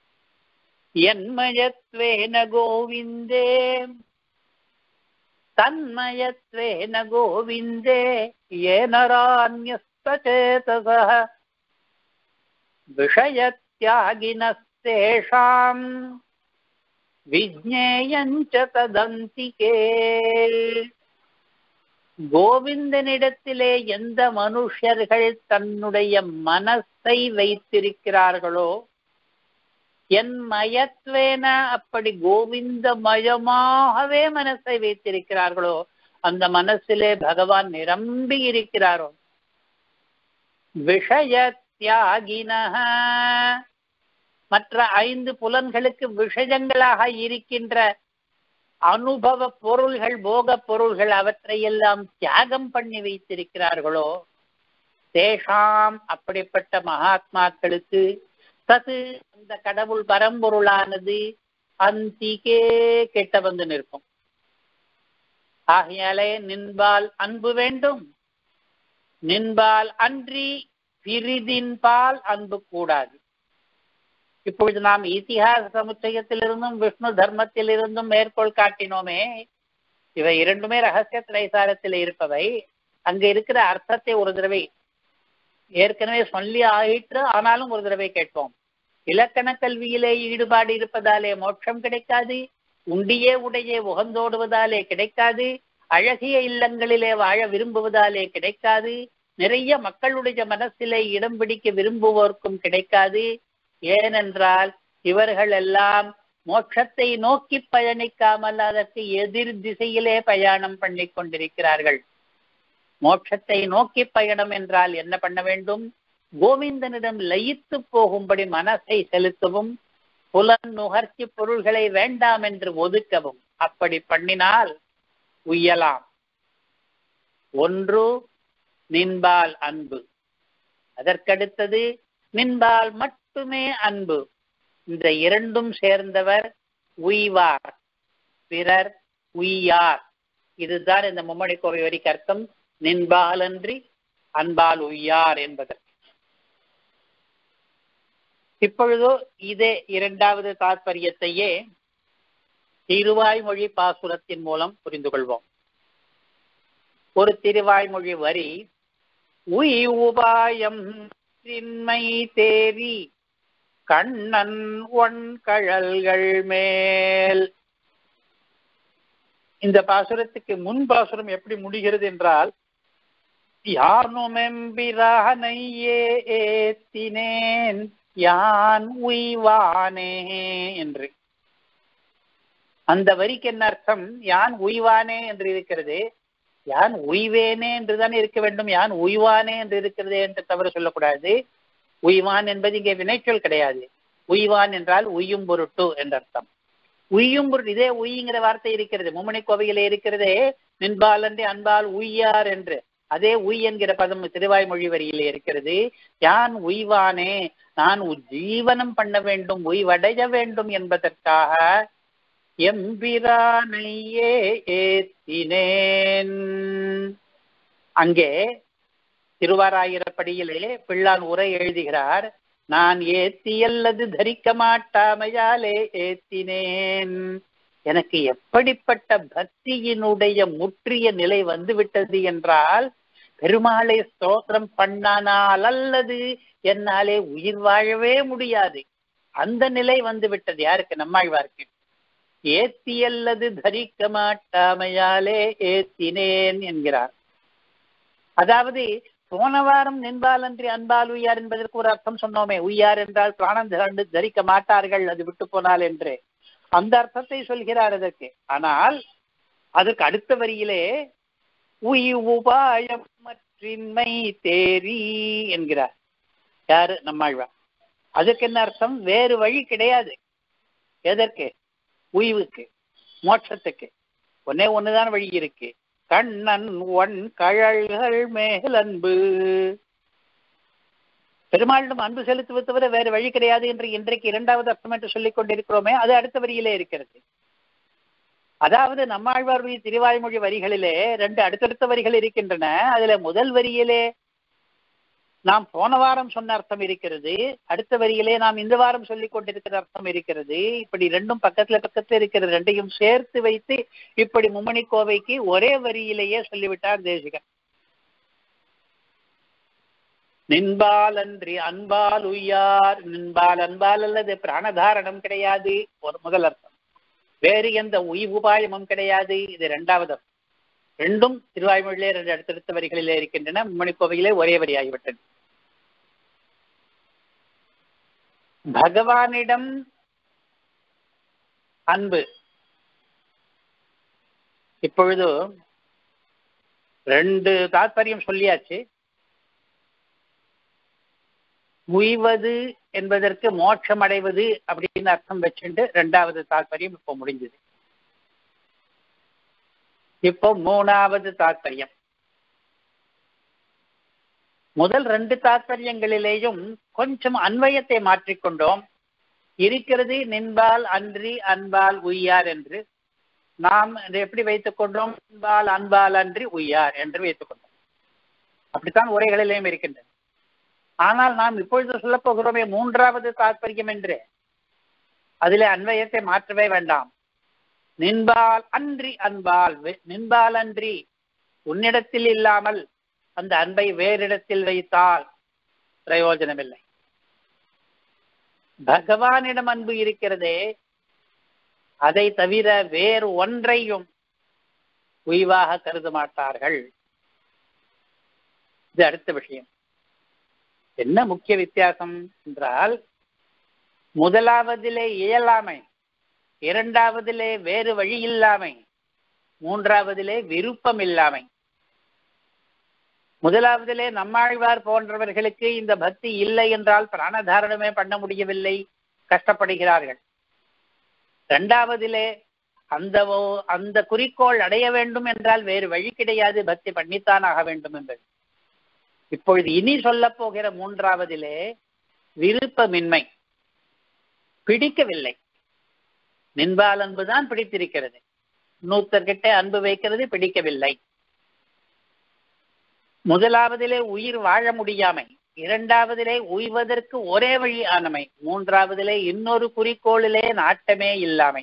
யன்மயத்வேன கோவிந்தே தன்மயத்வேன கோவிந்தே ஏனரான்யஸ்தசேதசஹ விஷயத்யாகினஸ்தேஷாம் விஜ்ஞேயஞ்ச ததந்திகே. கோவிந்தனிடத்திலே எந்த மனுஷர்கள் தன்னுடைய மனசை வைத்திருக்கிறார்களோ, என் மயத்வேன அப்படி கோவிந்தமயமாகவே மனசை வைத்திருக்கிறார்களோ, அந்த மனசிலே பகவான் நிரம்பி இருக்கிறாரோ. விஷயத்யாகினஹ, மற்ற 5 புலன்களுக்கு விஷயங்களாக இருக்கின்ற அனுபவ பொருள்கள், போக பொருள்கள், அவற்றையெல்லாம் தியாகம் பண்ணி வைத்திருக்கிறார்களோ, தேஷாம் அப்படிப்பட்ட மகாத்மாக்களுக்கு தது அந்த கடவுள் பரம்பொருளானது அந்திகே கெட்ட வந்து நிற்கும். ஆகையாலே நின்பால் அன்பு வேண்டும், நின்பால் அன்றி பிரிதின்பால் அன்பு கூடாது. இப்பொழுது நாம் இதிகாச சமுச்சயத்திலிருந்தும் விஷ்ணு தர்மத்திலிருந்தும் மேற்கோள் காட்டினோமே, இவை இரண்டுமே ரகசிய திரைசாரத்தில் இருப்பவை. அங்க இருக்கிற அர்த்தத்தை ஒரு தடவை ஏற்கனவே சொல்லி ஆயிற்று, ஆனாலும் ஒரு தடவை கேட்போம். இலக்கண கல்வியிலே ஈடுபாடு இருப்பதாலே மோட்சம் கிடைக்காது, உண்டியே உடையே உகந்தோடுவதாலே கிடைக்காது, அழகிய இல்லங்களிலே வாழ விரும்புவதாலே கிடைக்காது, நிறைய மக்களுடைய மனசிலே இடம் பிடிக்க விரும்புவோர்க்கும் கிடைக்காது. ஏனென்றால் இவர்கள் எல்லாம் மோட்சத்தை நோக்கி பயணிக்காமல் அதற்கு எதிர் திசையிலே பயணம் பண்ணி கொண்டிருக்கிறார்கள். மோட்சத்தை நோக்கி பயணம் என்றால் என்ன பண்ண வேண்டும்? கோவிந்தனிடம் லயித்து போகும்படி மனசை செலுத்தவும், புலன் நுகர்ச்சி பொருள்களை வேண்டாம் என்று ஒதுக்கவும். அப்படி பண்ணினால் உய்யலாம். ஒன்று நின்பால் அன்பு, அதற்கடுத்தது நின்பால் மட்டுமே அன்பு. இந்த இரண்டும் சேர்ந்தவர் உய்வார், பிறர் உய்யார் இதுதான் இந்த மும்மணி கோவை வரிக்கு அர்த்தம். நின்பாலன்றி அன்பால் உய்யார் என்பதற்கு. இப்பொழுதோ இதே இரண்டாவது தாத்பரியத்தையே திருவாய்மொழி பாசுரத்தின் மூலம் புரிந்து கொள்வோம். ஒரு திருவாய்மொழி வரி, உய் உபாயம் திண்மை தேரி கண்ணன் ஒன் கழல்கள் மேல். இந்த பாசுரத்துக்கு முன் பாசுரம் எப்படி முடிகிறது என்றால், யானுமெம்பிரானையே ஏத்தினேன் யான் உய்வானே என்று. அந்த வரிக்கு என்ன அர்த்தம்? யான் உய்வானே என்று இருக்கிறது, யான் உய்வேனே என்றுதான் இருக்க வேண்டும். யான் உய்வானே என்று இருக்கிறதே என்று தவறு சொல்லக்கூடாது. உய்வான் என்பது இங்கே வினைச்சொல் கிடையாது. உய்வான் என்றால் உய்யும் பொருட்டு என்ற அர்த்தம். உய்யும் பொருட்டு, இதே உய்ங்கிற வார்த்தை இருக்கிறது மும்மணி கோவையிலே இருக்கிறதே, நின்பாலன்றி அன்பால் உய்யார் என்று. அதே உய் என்கிற பதம் திருவாய்மொழி வரியிலே இருக்கிறது. யான் உய்வானே, நான் ஜீவனம் பண்ண வேண்டும், உய்வடைய வேண்டும் என்பதற்காக எம்பிரானையே ஏத்தினேன். அங்கே திருவாராயிரப்படியிலே பிள்ளான் உரை எழுதுகிறார், நான் ஏத்தியல்லது தரிக்க மாட்டாமையாலே ஏத்தினேன். எனக்கு எப்படிப்பட்ட பக்தியினுடைய முற்றிய நிலை வந்துவிட்டது என்றால், பெருமாளை ஸ்தோத்திரம் பண்ணானால் அல்லது என்னாலே உயிர் வாழவே முடியாது. அந்த நிலை வந்துவிட்டது. யாருக்கு? நம்மாழ்வாருக்கு. ஏத்தியல்லது தரிக்க மாட்டாமையாலே ஏத்தினேன் என்கிறார். அதாவது போன வாரம் நின்பாலன்றி அன்பால் உய்யார் என்பதற்கு ஒரு அர்த்தம் சொன்னோமே. உய்யார் என்றால் பிராணம் தரிக்க மாட்டார்கள், அது விட்டு போனால் என்று. அந்த அர்த்தத்தை சொல்கிறார் அதற்கு. ஆனால் அதற்கு அடுத்த வரியிலே உய் உபாயம் மற்றின்மை தேரி என்கிறார். யாரு? நம்மாழ்வார். அதுக்கு என்ன அர்த்தம்? வேறு வழி கிடையாது. எதற்கு? உய்வுக்கு, மோட்சத்துக்கு ஒன்னே ஒண்ணுதான் வழி இருக்கு. கண்ணன் ஒன் கழல்கள் மேல் அன்பு. பெருமாளிடம் அன்பு செலுத்துவது தவிர வேறு வழி கிடையாது என்று இன்றைக்கு இரண்டாவது அர்த்தம் என்று சொல்லிக் கொண்டிருக்கிறோமே, அது அடுத்த வரியிலே இருக்கிறது. அதாவது நம்மாழ்வாருடைய திருவாய்மொழி வரிகளிலே ரெண்டு அடுத்தடுத்த வரிகள் இருக்கின்றன. அதுல முதல் வரியிலே நாம் போன வாரம் சொன்ன அர்த்தம் இருக்கிறது, அடுத்த வரியிலே நாம் இந்த வாரம் சொல்லிக் கொண்டிருக்கிற அர்த்தம் இருக்கிறது. இப்படி ரெண்டும் பக்கத்துல பக்கத்துல இருக்கிற ரெண்டையும் சேர்த்து வைத்து இப்படி மும்மணி கோவைக்கு ஒரே வரியிலேயே சொல்லிவிட்டார் தேசிகன். நின்பாலன்றி அன்பால் உய்யார். நின்பால் அன்பால் அல்லது பிராணதாரணம் கிடையாது, ஒரு முதல் அர்த்தம். வேறு எந்த உபாயமும் கிடையாது, இது இரண்டாவது அர்த்தம். ரெண்டும் திருவாய்மொழியிலே ரெண்டு அடுத்தடுத்த வரிகளிலே இருக்கின்றன. மும்மணி கோவையிலே ஒரே வரி ஆகிவிட்டது. பகவானிடம் அன்பு. இப்பொழுது ரெண்டு தாத்பரியம் சொல்லியாச்சு. உய்வது என்பதற்கு மோட்சம் அடைவது அப்படின்னு அர்த்தம் வச்சுட்டு ரெண்டாவது தாத்பரியம் இப்போ முடிஞ்சது. இப்போ மூணாவது தாத்பரியம். முதல் ரெண்டு தாத்பரியங்களிலேயும் கொஞ்சம் அன்வயத்தை மாற்றிக்கொண்டோம். இருக்கிறது நின்பால் அன்றி அன்பால் உய்யார் என்று. நாம் எப்படி வைத்துக் கொண்டோம்? நின்பால் அன்பால் அன்றி உய்யார் என்று வைத்துக் கொண்டோம். அப்படித்தான் உரைகளிலேயும் இருக்கின்றன. ஆனால் நாம் இப்பொழுது சொல்ல போகிறோமே மூன்றாவது தாத்பரியம் என்று, அதிலே அன்வயத்தை மாற்றவே வேண்டாம். நின்பால் அன்றி அன்பால். நின்பால் அன்றி, உன்னிடத்தில் இல்லாமல் அந்த அன்பை வேறிடத்தில் வைத்தால் பிரயோஜனமில்லை. பகவானிடம் அன்பு இருக்கிறதே, அதை தவிர வேறு ஒன்றையும் உய்வாக கருத மாட்டார்கள். இது அடுத்த விஷயம். என்ன முக்கிய வித்தியாசம் என்றால், முதலாவதிலே இயலாமை, இரண்டாவதிலே வேறு வழி இல்லாமை, மூன்றாவதிலே விருப்பம் இல்லாமை. முதலாவதிலே நம்மாழ்வார் போன்றவர்களுக்கு இந்த பக்தி இல்லை என்றால் பிராணதாரணமே பண்ண முடியவில்லை, கஷ்டப்படுகிறார்கள். இரண்டாவதிலே அந்த குறிக்கோள் அடைய வேண்டும் என்றால் வேறு வழி கிடையாது, பக்தி பண்ணித்தான் ஆக வேண்டும் என்பது. இப்பொழுது இனி சொல்ல போகிற மூன்றாவதிலே விருப்பமின்மை, பிடிக்கவில்லை. நின்பால் அன்புதான் பிடித்திருக்கிறது. இன்னொருத்தர்கிட்ட அன்பு வைக்கிறது பிடிக்கவில்லை. முதலாவதிலே உயிர் வாழ முடியாமை, இரண்டாவதிலே உய்வதற்கு ஒரே வழி ஆனமை, மூன்றாவதிலே இன்னொரு குறிக்கோளிலே நாட்டமே இல்லாமை.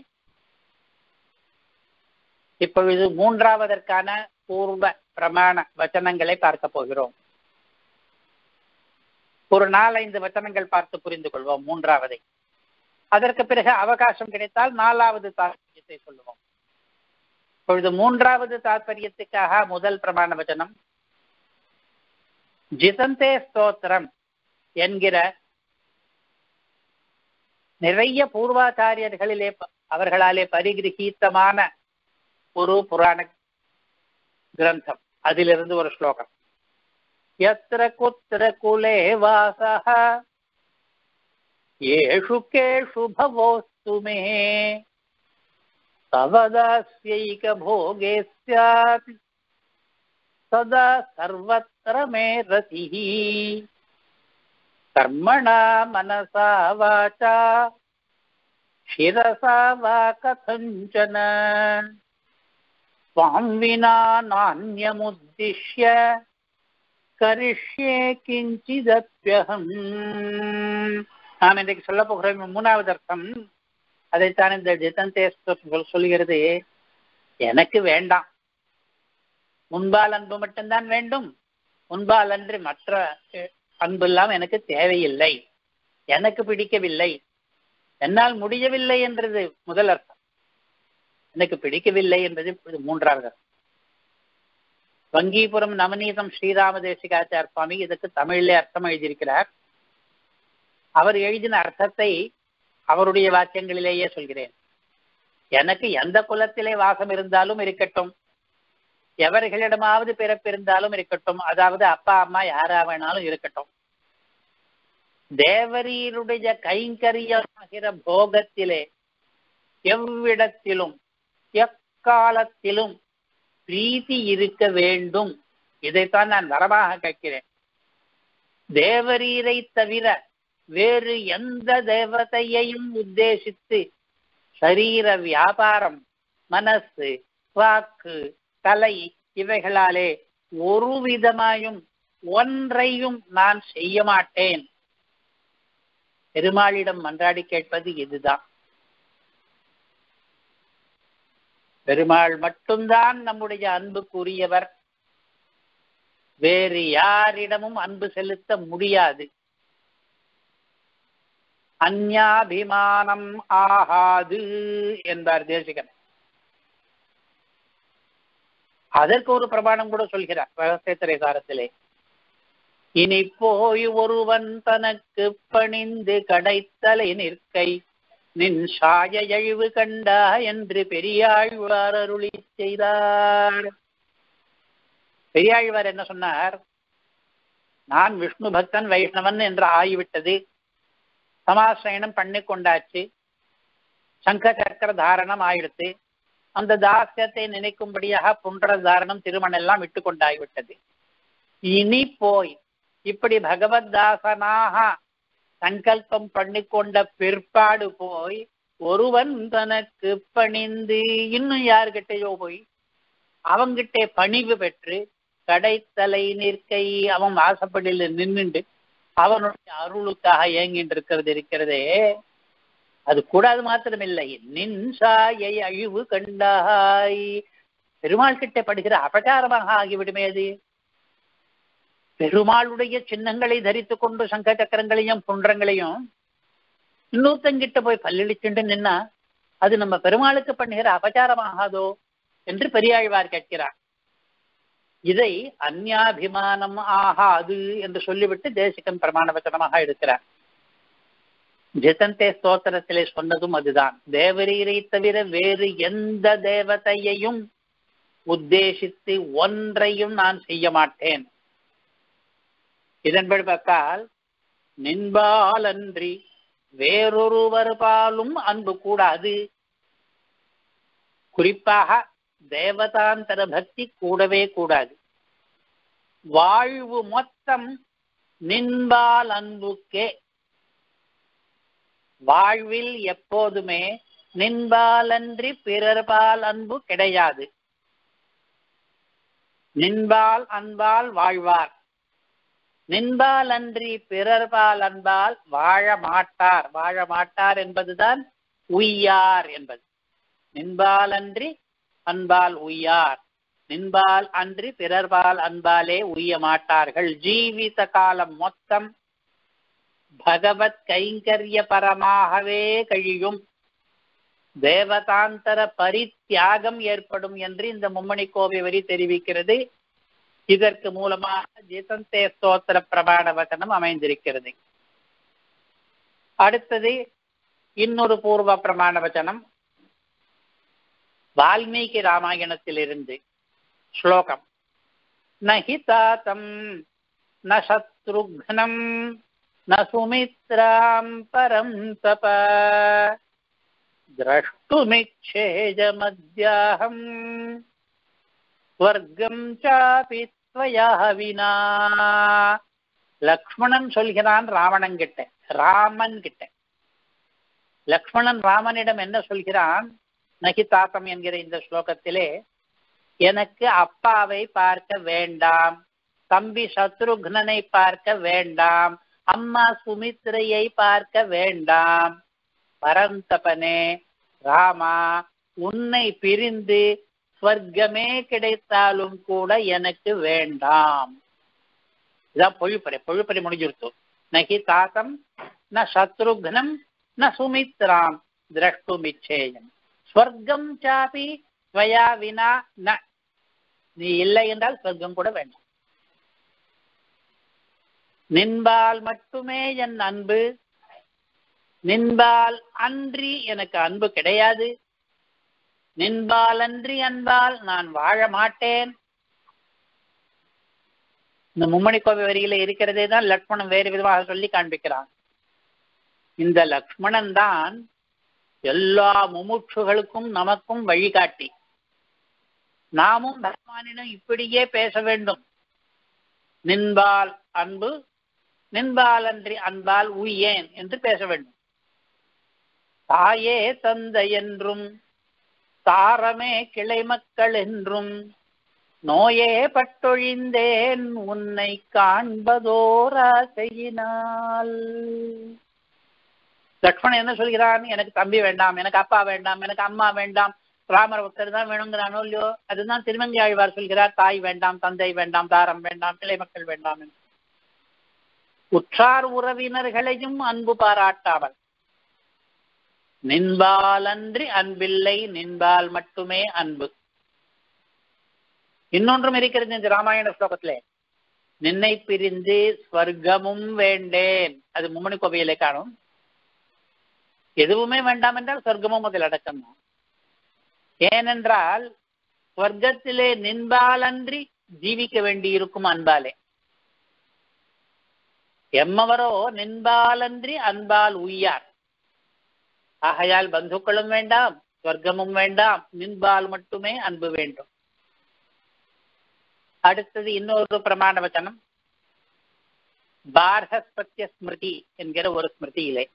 இப்பொழுது மூன்றாவதற்கான பூர்வ பிரமாண வச்சனங்களை பார்க்க போகிறோம். ஒரு 4-5 வச்சனங்கள் பார்த்து புரிந்து கொள்வோம் மூன்றாவதை. அதற்கு பிறகு அவகாசம் கிடைத்தால் 4வது தாற்பயத்தை சொல்லுவோம். இப்பொழுது மூன்றாவது தாற்பயத்துக்காக முதல் பிரமாண வச்சனம் ஜிதந்தே ஸ்தோத்திரம் என்கிற நிறைய பூர்வாச்சாரியர்களிலே அவர்களாலே பரிகிரகீத்தமான ஒரு புராண கிரந்தம். அதிலிருந்து ஒரு ஸ்லோகம். யத்ர குத்ர குலே வாசஹ ஏஷு கேஷு பவோஸ்து மே தவதாஸ்யைக போகே ஸ்யாத் சதா சர்வத்ர மே ரதிஹி கர்மணா மனசா வாசா சிரசா வா கதஞ்சன ஸ்வாம் வினா நான்யமுத்திஷ்ய கரிஷ்யே கிஞ்சிதப்யஹம். நாம் இன்றைக்கு சொல்ல போகிற 3வது அர்த்தம் அதைத்தான் இந்த ஜிதந்தே சொல்லுகிறது. எனக்கு வேண்டாம், முன்பால் அன்பு மட்டும்தான் வேண்டும், முன்பால் அன்று மற்ற அன்பு எல்லாம் எனக்கு தேவையில்லை, எனக்கு பிடிக்கவில்லை, என்னால் முடியவில்லை என்றது முதல் அர்த்தம். எனக்கு பிடிக்கவில்லை என்பது 3வது அர்த்தம். வங்கீபுரம் நவநீதம் ஸ்ரீராம தேசிகாச்சார் சுவாமி இதுக்கு தமிழிலே அர்த்தம் எழுதியிருக்கிறார். அவர் எழுதின அர்த்தத்தை அவருடைய வாக்கியங்களிலேயே சொல்கிறேன். எனக்கு எந்த குலத்திலே வாசம் இருந்தாலும் இருக்கட்டும், எவர்களிடமாவது பிறப்பிருந்தாலும் இருக்கட்டும், அதாவது அப்பா அம்மா யாரா வேணாலும் இருக்கட்டும், தேவரீருடைய கைங்கரியமாகிற போகத்திலே எவ்விடத்திலும் எக்காலத்திலும் பிரீத்தி இருக்க வேண்டும். இதைத்தான் நான் வரமாக கேட்கிறேன். தேவரீரை தவிர வேறு எந்த தேவதையையும் உத்தேசித்து சரீர வியாபாரம், மனசு, வாக்கு, தலை இவைகளாலே ஒரு விதமாயும் ஒன்றையும் நான் செய்ய மாட்டேன். பெருமாளிடம் மன்றாடி கேட்பது இதுதான். பெருமாள் மட்டும்தான் நம்முடைய அன்புக்குரியவர். வேறு யாரிடமும் அன்பு செலுத்த முடியாது. அந்யாபிமானம் ஆகாது என்பார் தேசிகன். அதற்கு ஒரு பிரமாணம் கூட சொல்கிறார் ரகசியத்திரைசாரத்திலே. இனி போய் ஒருவன் தனக்கு பணிந்து கடைத்தலை நிற்கை நின் சாய எழுவு கண்டா என்று பெரியாழ்வார் அருளி செய்தார். பெரியாழ்வார் என்ன சொன்னார்? நான் விஷ்ணு பக்தன் வைஷ்ணவன் என்று ஆகிவிட்டது, சமாசிரயணம் பண்ணி கொண்டாச்சு, சங்க சக்கர தாரணம் ஆயிடுத்து, அந்த தாசியத்தை நினைக்கும்படியாக புன்ற தாரணம் திருமணம் எல்லாம் விட்டு கொண்டாகிவிட்டது. இனி போய் இப்படி பகவத் தாசனாக சங்கல்பம் பண்ணிக்கொண்ட பிற்பாடு போய் ஒருவன் தனக்கு பணிந்து இன்னும் யார்கிட்டையோ போய் அவங்கிட்ட பணிவு பெற்று கடைத்தலை நிற்கை அவன் வாசப்படியில் நின்றுண்டு அவனுடைய அருளுக்காக ஏங்கிட்டு இருக்கிறதே, அது கூடாது மாத்திரமில்லை, நின் சாயை அழிவு கண்டாய். பெருமாள் கிட்ட படுகிற அபச்சாரமாக ஆகிவிடுமே அது. பெருமாளுடைய சின்னங்களை தரித்து கொண்டு சங்க சக்கரங்களையும் புன்றங்களையும் இன்னொருத்தங்கிட்ட போய் பல்லிழிச்சுண்டு நின்னா அது நம்ம பெருமாளுக்கு பண்ணுகிற அபச்சாரமாகாதோ என்று பெரியாழ்வார் கேட்கிறார். இதை அந்யாபிமானம் ஆகாது என்று சொல்லிவிட்டு தேசிகன் பிரமாண வச்சனமாக எடுக்கிறார். ஜிதந்தே ஸ்தோத்திரத்திலே சொன்னதும் அதுதான். தேவரீரை தவிர வேறு எந்த தேவதையையும் உத்தேசித்து ஒன்றையும் நான் செய்ய மாட்டேன். இதன்படி பார்த்தால் நின்பால் அன்றி வேறொருவர் பாலும் அன்பு கூடாது. குறிப்பாக தேவதாந்தர பக்தி கூடவே கூடாது. வாழ்வு மொத்தம் நின்பால் அன்புக்கே. வாழ்வில் எப்போதுமே நின்பாலன்றி பிறர்பால் அன்பு கிடையாது. நின்பால் அன்பால் வாழ்வார், நின்பால் அன்றி பிறர்பால் அன்பால் வாழ மாட்டார். வாழ மாட்டார் என்பதுதான் உய்யார் என்பது. நின்பால் அன்றி அன்பால் உய்யார், நின்பால் அன்றி பிறர்பால் அன்பாலே உய்ய மாட்டார்கள். ஜீவித காலம் மொத்தம் பகவத் கைங்கரிய பரமாகவே கழியும், தேவதாந்தர பரித்தியாகம் ஏற்படும் என்று இந்த மும்மணி கோவை வரி தெரிவிக்கிறது. இதற்கு மூலமாக ஜிதந்தே ஸ்தோத்திர பிரமாண வசனம் அமைந்திருக்கிறது. அடுத்தது இன்னொரு பூர்வ பிரமாண வசனம் வால்மீகி ராமாயணத்திலிருந்து. ஸ்லோகம்: நஹி தாத்தம் ந சத்ருக்னம் ந சுமித்ராம் பரம் தப द्रष्टुमिच्छेजमद्याहं ஸ்வர்க்கம் சாபி த்வயா வினா. லக்ஷ்மணன் சொல்கிறான் ராவணன் கிட்ட, ராமன் கிட்ட. லக்ஷ்மணன் ராமனிடம் என்ன சொல்கிறான்? நகிதாத்தம் என்கிற இந்த ஸ்லோகத்திலே, எனக்கு அப்பாவை பார்க்க வேண்டாம், தம்பி சத்ருக்னனை பார்க்க வேண்டாம், அம்மா சுமித்ரையை பார்க்க வேண்டாம். பரந்தபனே ராமா, உன்னை பிரிந்து ஸ்வர்க்கமே கிடைத்தாலும் கூட எனக்கு வேண்டாம். இதான் பொழிப்பறை. பொழிப்பறை முடிஞ்சிருத்து. நகி தாத்தம் ந சத்ருக்னம் ந சுமித்ராம் திரஷ்டுமிச்சேயம் ஸ்வர்க்கம் சாபி ஸ்வயா வினா ந. நீ இல்லை என்றால் ஸ்வர்க்கம் கூட வேண்டாம். நின்பால் மட்டுமே என் அன்பு, நின்பால் அன்றி எனக்கு அன்பு கிடையாது, நின்பால் அன்றி அன்பால் நான் வாழ மாட்டேன். இந்த மும்மணி கோவை வரியில இருக்கிறதே தான் லக்ஷ்மணன் வேறு விதமாக சொல்லி காண்பிக்கிறான். இந்த லக்ஷ்மணன் தான் எல்லா முமுட்சுகளுக்கும் நமக்கும் வழிகாட்டி. நாமும் பகவானிடம் இப்படியே பேச வேண்டும். நின்பால் அன்பு, நின்பால் அன்றி அன்பால் உய்யேன் என்று பேச வேண்டும். தாயே தந்தை என்றும் தாரமே கிளை மக்கள் என்றும் நோயே பட்டொழிந்தேன் உன்னை காண்பதோர் ஆசையினால். லக்ஷ்மணன் என்ன சொல்கிறான்? எனக்கு தம்பி வேண்டாம், எனக்கு அப்பா வேண்டாம், எனக்கு அம்மா வேண்டாம், ராமர் ஒருத்தர் தான் வேணுங்கிறானோ இல்லையோ. அதுதான் திருமங்கை ஆழ்வார் சொல்கிறார், தாய் வேண்டாம், தந்தை வேண்டாம், தாரம் வேண்டாம், கிளை மக்கள் வேண்டாம் என்று. உற்றார் உறவினர்களையும் அன்பு பாராட்டாமல், நின்பால் அன்றி அன்பில்லை, நின்பால் மட்டுமே அன்பு. இன்னொன்றும் இருக்கிறது இந்த ராமாயண ஸ்லோகத்திலே, நின்னை பிரிந்து ஸ்வர்க்கமும் வேண்டேன். அது மும்மணி கோவையிலே காணும். எதுவுமே வேண்டாம் என்றால் சொர்க்கமும் அதில் அடக்கம் தான். ஏனென்றால் ஸ்வர்க்கத்திலே நின்பாலன்றி ஜீவிக்க வேண்டியிருக்கும் அன்பாலே. எம்மவரோ நின்பாலன்றி அன்பால் உய்யார். ஆகையால் பந்துக்களும் வேண்டாம், ஸ்வர்க்கமும் வேண்டாம், நின்பால் மட்டுமே அன்பு வேண்டும். அடுத்தது இன்னொரு பிரமாண வச்சனம், பார்ஹஸ்பத்ய ஸ்மிருதி என்கிற ஒரு ஸ்மிருதியிலே,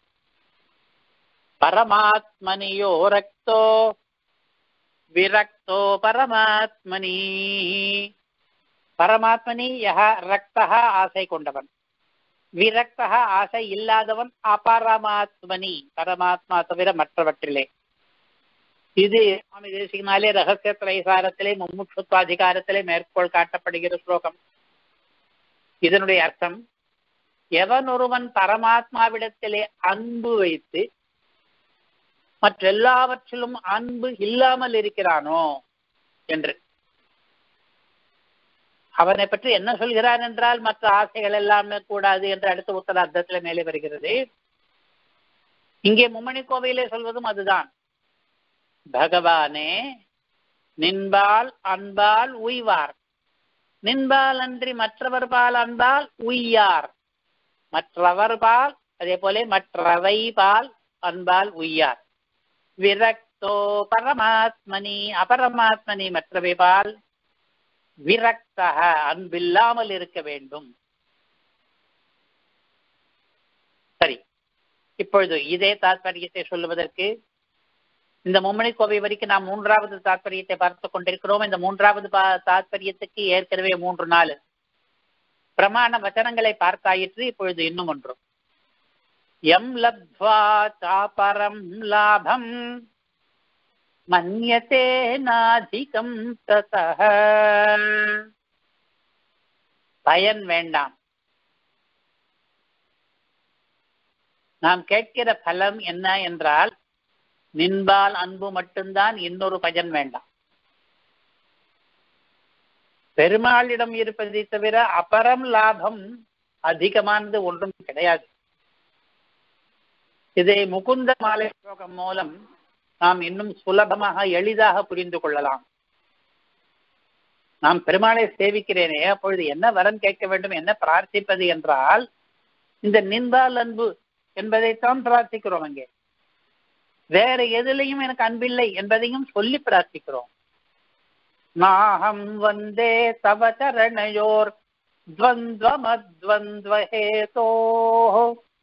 பரமாத்மனியோ ரக்தோ விரக்தோ பரமாத்மனி. பரமாத்மனி யஹ ரக்தஹ ஆசை கொண்டவன், விரக்தஹ ஆசை இல்லாதவன், அபரமாத்மனி பரமாத்மா தவிர மற்றவற்றிலே. இது சுவாமி தேசிகனாலே ரகசிய திரைசாரத்திலே மும்முட்சுத்வாதிகாரத்திலே மேற்கோள் காட்டப்படுகிற ஸ்லோகம். இதனுடைய அர்த்தம், எவன் ஒருவன் பரமாத்மாவிடத்திலே அன்பு வைத்து மற்றெல்லாவற்றிலும் அன்பு இல்லாமல் இருக்கிறானோ என்று. அவனை பற்றி என்ன சொல்கிறான் என்றால், மற்ற ஆசைகள் எல்லாமே கூடாது என்று அடுத்த உத்தரார்த்தத்தில் மேலே வருகிறது. இங்கே மும்மணி கோவையிலே சொல்வதும் அதுதான். பகவானே நின்பால் அன்பால் உய்வார், நின்பால் அன்றி மற்றவர்பால் அன்பால் உய்யார், மற்றவர்பால் அதே போல மற்றவை பால் அன்பால் உய்யார். விரக்தோ பரமாத்மனி அபரமாத்மனி மற்றவை பால் விரக்தக அன்பில்லாமல் இருக்க வேண்டும். சரி, இப்பொழுது இதே தாத்பரியத்தை சொல்லுவதற்கு இந்த மும்மணி கோவை வரைக்கும் நாம் மூன்றாவது தாத்பரியத்தை பார்த்து கொண்டிருக்கிறோம். இந்த மூன்றாவது தாத்பரியத்துக்கு ஏற்கனவே 3-4 பிரமாண வச்சனங்களை பார்த்தாயிற்று. இப்பொழுது இன்னும் ஒன்று. யம் லப்த்வா சாபரம் லாபம் மன்யதே நாதிகம் ததஹ. பயன் வேண்டாம். நாம் கேட்கிற பலம் என்ன என்றால் நின்பால் அன்பு மட்டும்தான், இன்னொரு பயன் வேண்டாம். பெருமாளிடம் இருப்பதை தவிர அபரம் லாபம் அதிகமானது ஒன்றும் கிடையாது. இதை முகுந்த மாலை ஸ்லோகம் மூலம் நாம் இன்னும் சுலபமாக எளிதாக புரிந்து கொள்ளலாம். நாம் பெருமாளை சேவிக்கிறேனே, அப்பொழுது என்ன வரம் கேட்க வேண்டும், என்ன பிரார்த்திப்பது என்றால் இந்த நின்பால் அன்பு என்பதைத்தான் பிரார்த்திக்கிறோம். அங்கே வேற எதிலையும் எனக்கு அன்பில்லை என்பதையும் சொல்லி பிரார்த்திக்கிறோம். நாஹம் வந்தே தவ சரணையோர் த்வந்த்வமத்வந்த்வஹேதோஹ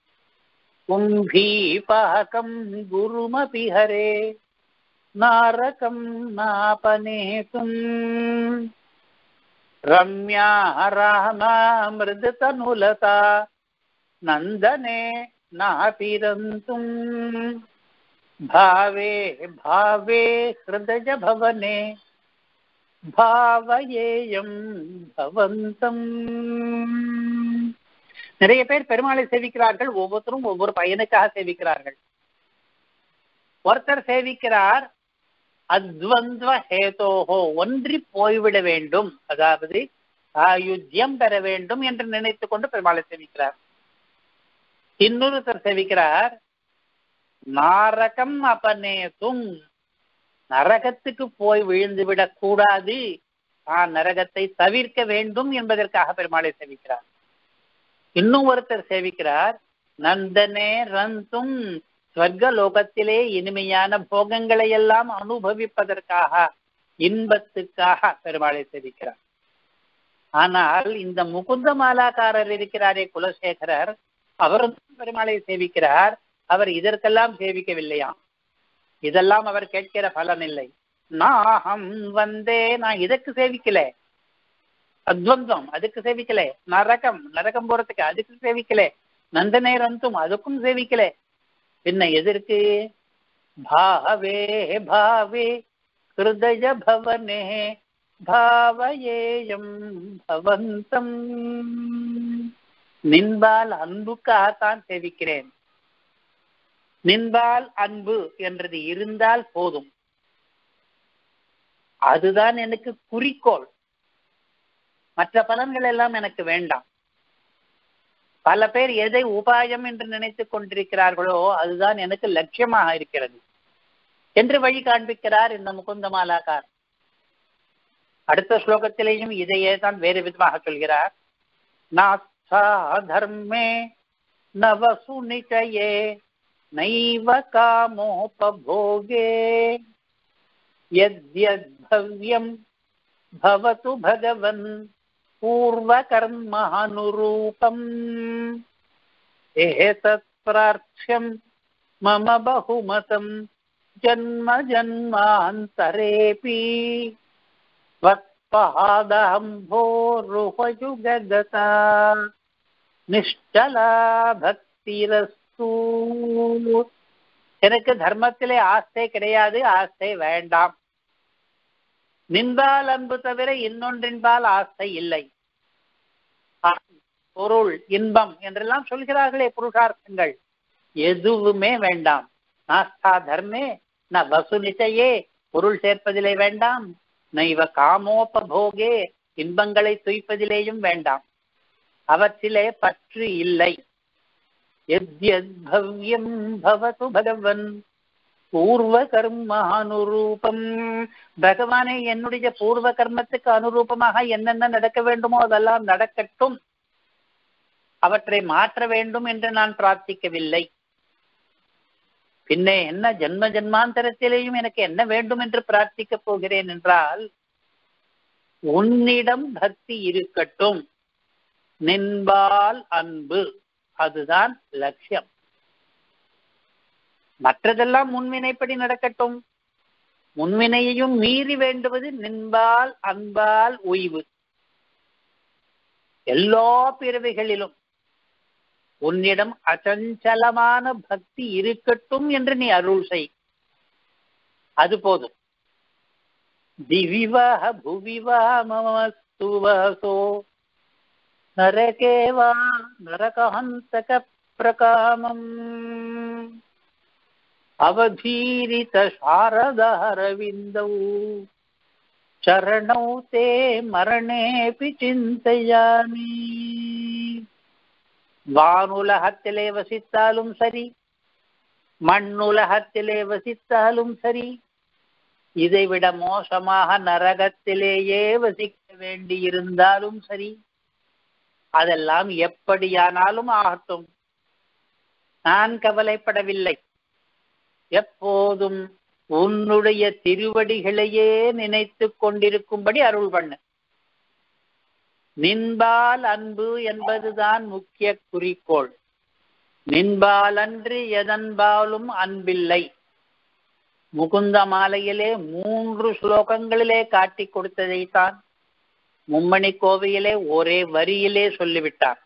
கும்பீபகம் குருமபி ஹரே நாரகம் நாபநேதும் ரம்யா ராமா மிருதுதனுலதா நந்தனே நாபிரந்தும் பாவே பாவே ஹிருதய பவனே பாவயேயம் பவந்தம். நிறைய பேர் பெருமாளை சேவிக்கிறார்கள். ஒவ்வொருத்தரும் ஒவ்வொரு பயனுக்காக சேவிக்கிறார்கள். ஒருத்தர் சேவிக்கிறார் அத்வந்த்வ ஹேதோஹோ, ஒன்றி போய்விட வேண்டும், அதாவது ஆயுத்தியம் பெற வேண்டும் என்று நினைத்துக் கொண்டு பெருமாளை சேவிக்கிறார். இன்னொருத்தர் சேவிக்கிறார் நாரகம் அபநேதும், நரகத்துக்கு போய் விழுந்து விடக் கூடாது, நரகத்தை தவிர்க்க வேண்டும் என்பதற்காக பெருமாளை சேவிக்கிறார். இன்னும் ஒருத்தர் சேவிக்கிறார் நந்தனே ரந்தும், ஸ்வர்க லோகத்திலே இனிமையான போகங்களை எல்லாம் அனுபவிப்பதற்காக, இன்பத்துக்காக பெருமாளை சேவிக்கிறார். ஆனால் இந்த முகுந்த மாலாக்காரர் இருக்கிறாரே குலசேகரர், அவரும் பெருமாளை சேவிக்கிறார். அவர் இதற்கெல்லாம் சேவிக்கவில்லையாம். இதெல்லாம் அவர் கேட்கிற பலன் இல்லை. நாஹம் வந்தே, நான் இதற்கு சேவிக்கல. அத்வந்தம், அதுக்கு சேவிக்கல. நரகம், நரகம் போறதுக்கு அதுக்கு சேவிக்கல. நந்தனே ரந்தும், அதுக்கும் சேவிக்கல. பின்ன எதற்கு? பாவே பாவே ஹிருதய பவனே பாவயேயம் பவந்தம். நின்பால் அன்புக்காகத்தான் சேவிக்கிறேன். நின்பால் அன்பு என்றது இருந்தால் போதும், அதுதான் எனக்கு குறிக்கோள். மற்ற பலன்கள் எல்லாம் எனக்கு வேண்டாம். பல பேர் எதை உபாயம் என்று நினைத்துக் கொண்டிருக்கிறார்களோ அதுதான் எனக்கு லட்சியமாக இருக்கிறது என்று வழி காண்பிக்கிறார் இந்த முகுந்தமாலாக்கார். அடுத்த ஸ்லோகத்திலேயும் இதையே தான் வேறு விதமாக சொல்கிறார். நாஸ்தா தர்மே நவசு நிச்சயே நைவ காமோபபோகே யத்யத்பவ்யம் பவது பகவன் பூர்வ கர்மானுரூபம் ஏதத் பிரார்த்யம் மம பகுமதம் ஜன்ம ஜன்மாந்தரேபி வத்பாதம்போருஹயுகதா நிஷ்டலா பக்திரஸ்து. எனக்கு தர்மத்திலே ஆசை கிடையாது, ஆசை வேண்டாம். நின்பால் அன்பு தவிர இன்னொன்றின்பால் ஆசை இல்லை. பொருள், இன்பம் என்றெல்லாம் சொல்கிறார்களே புருஷார்த்தங்கள், எதுவுமே வேண்டாம். நாஸ்தா தர்மே ந வசு நிச்சயே, பொருள் சேர்ப்பதிலே வேண்டாம். நைவ காமோபபோகே, இன்பங்களை துய்ப்பதிலேயும் வேண்டாம். அவற்றிலே பற்று இல்லை. யத்யத்பவ்யம் பவது பகவன் பூர்வ கர்மானுரூபம். பகவானே, என்னுடைய பூர்வ கர்மத்துக்கு அனுரூபமாக என்னென்ன நடக்க வேண்டுமோ அதெல்லாம் நடக்கட்டும், அவற்றை மாற்ற வேண்டும் என்று நான் பிரார்த்திக்கவில்லை. பின்னே என்ன ஜென்ம ஜென்மாந்தரத்திலேயும் எனக்கு என்ன வேண்டும் என்று பிரார்த்திக்கப் போகிறேன் என்றால், உன்னிடம் பக்தி இருக்கட்டும், நின்பால் அன்பு, அதுதான் லட்சியம். மற்றதெல்லாம் முன்வினைப்படி நடக்கட்டும். முன்வினையையும் மீறி வேண்டுவது நின்பால் அன்பால் ஓய்வு. எல்லா பிறவிகளிலும் உன்னிடம் அச்சஞ்சலமான பக்தி இருக்கட்டும் என்று நீ அருள் செய். அது போதும். திவிவாஹ புவிவா மமஸ்து வாசோ நரகேவா நரகஹந்தக பிரகாமம் அவதீரித சாரதாரவிந்தௌ சரணௌ தே மரணேபி சிந்தையாமி. வானுலகத்திலே வசித்தாலும் சரி, மண்ணுலகத்திலே வசித்தாலும் சரி, இதைவிட மோசமாக நரகத்திலேயே வசிக்க வேண்டியிருந்தாலும் சரி, அதெல்லாம் எப்படியானாலும் ஆகட்டும், நான் கவலைப்படவில்லை. எப்போதும் உன்னுடைய திருவடிகளையே நினைத்துக் கொண்டிருக்கும்படி அருள் பண்ணு. நின்பால் அன்பு என்பதுதான் முக்கிய குறிக்கோள். நின்பால் அன்று எதன்பாலும் அன்பில்லை. முகுந்த மாலையிலே 3 ஸ்லோகங்களிலே காட்டி கொடுத்ததைத்தான் மும்மணி கோவையிலே ஒரே வரியிலே சொல்லிவிட்டார்.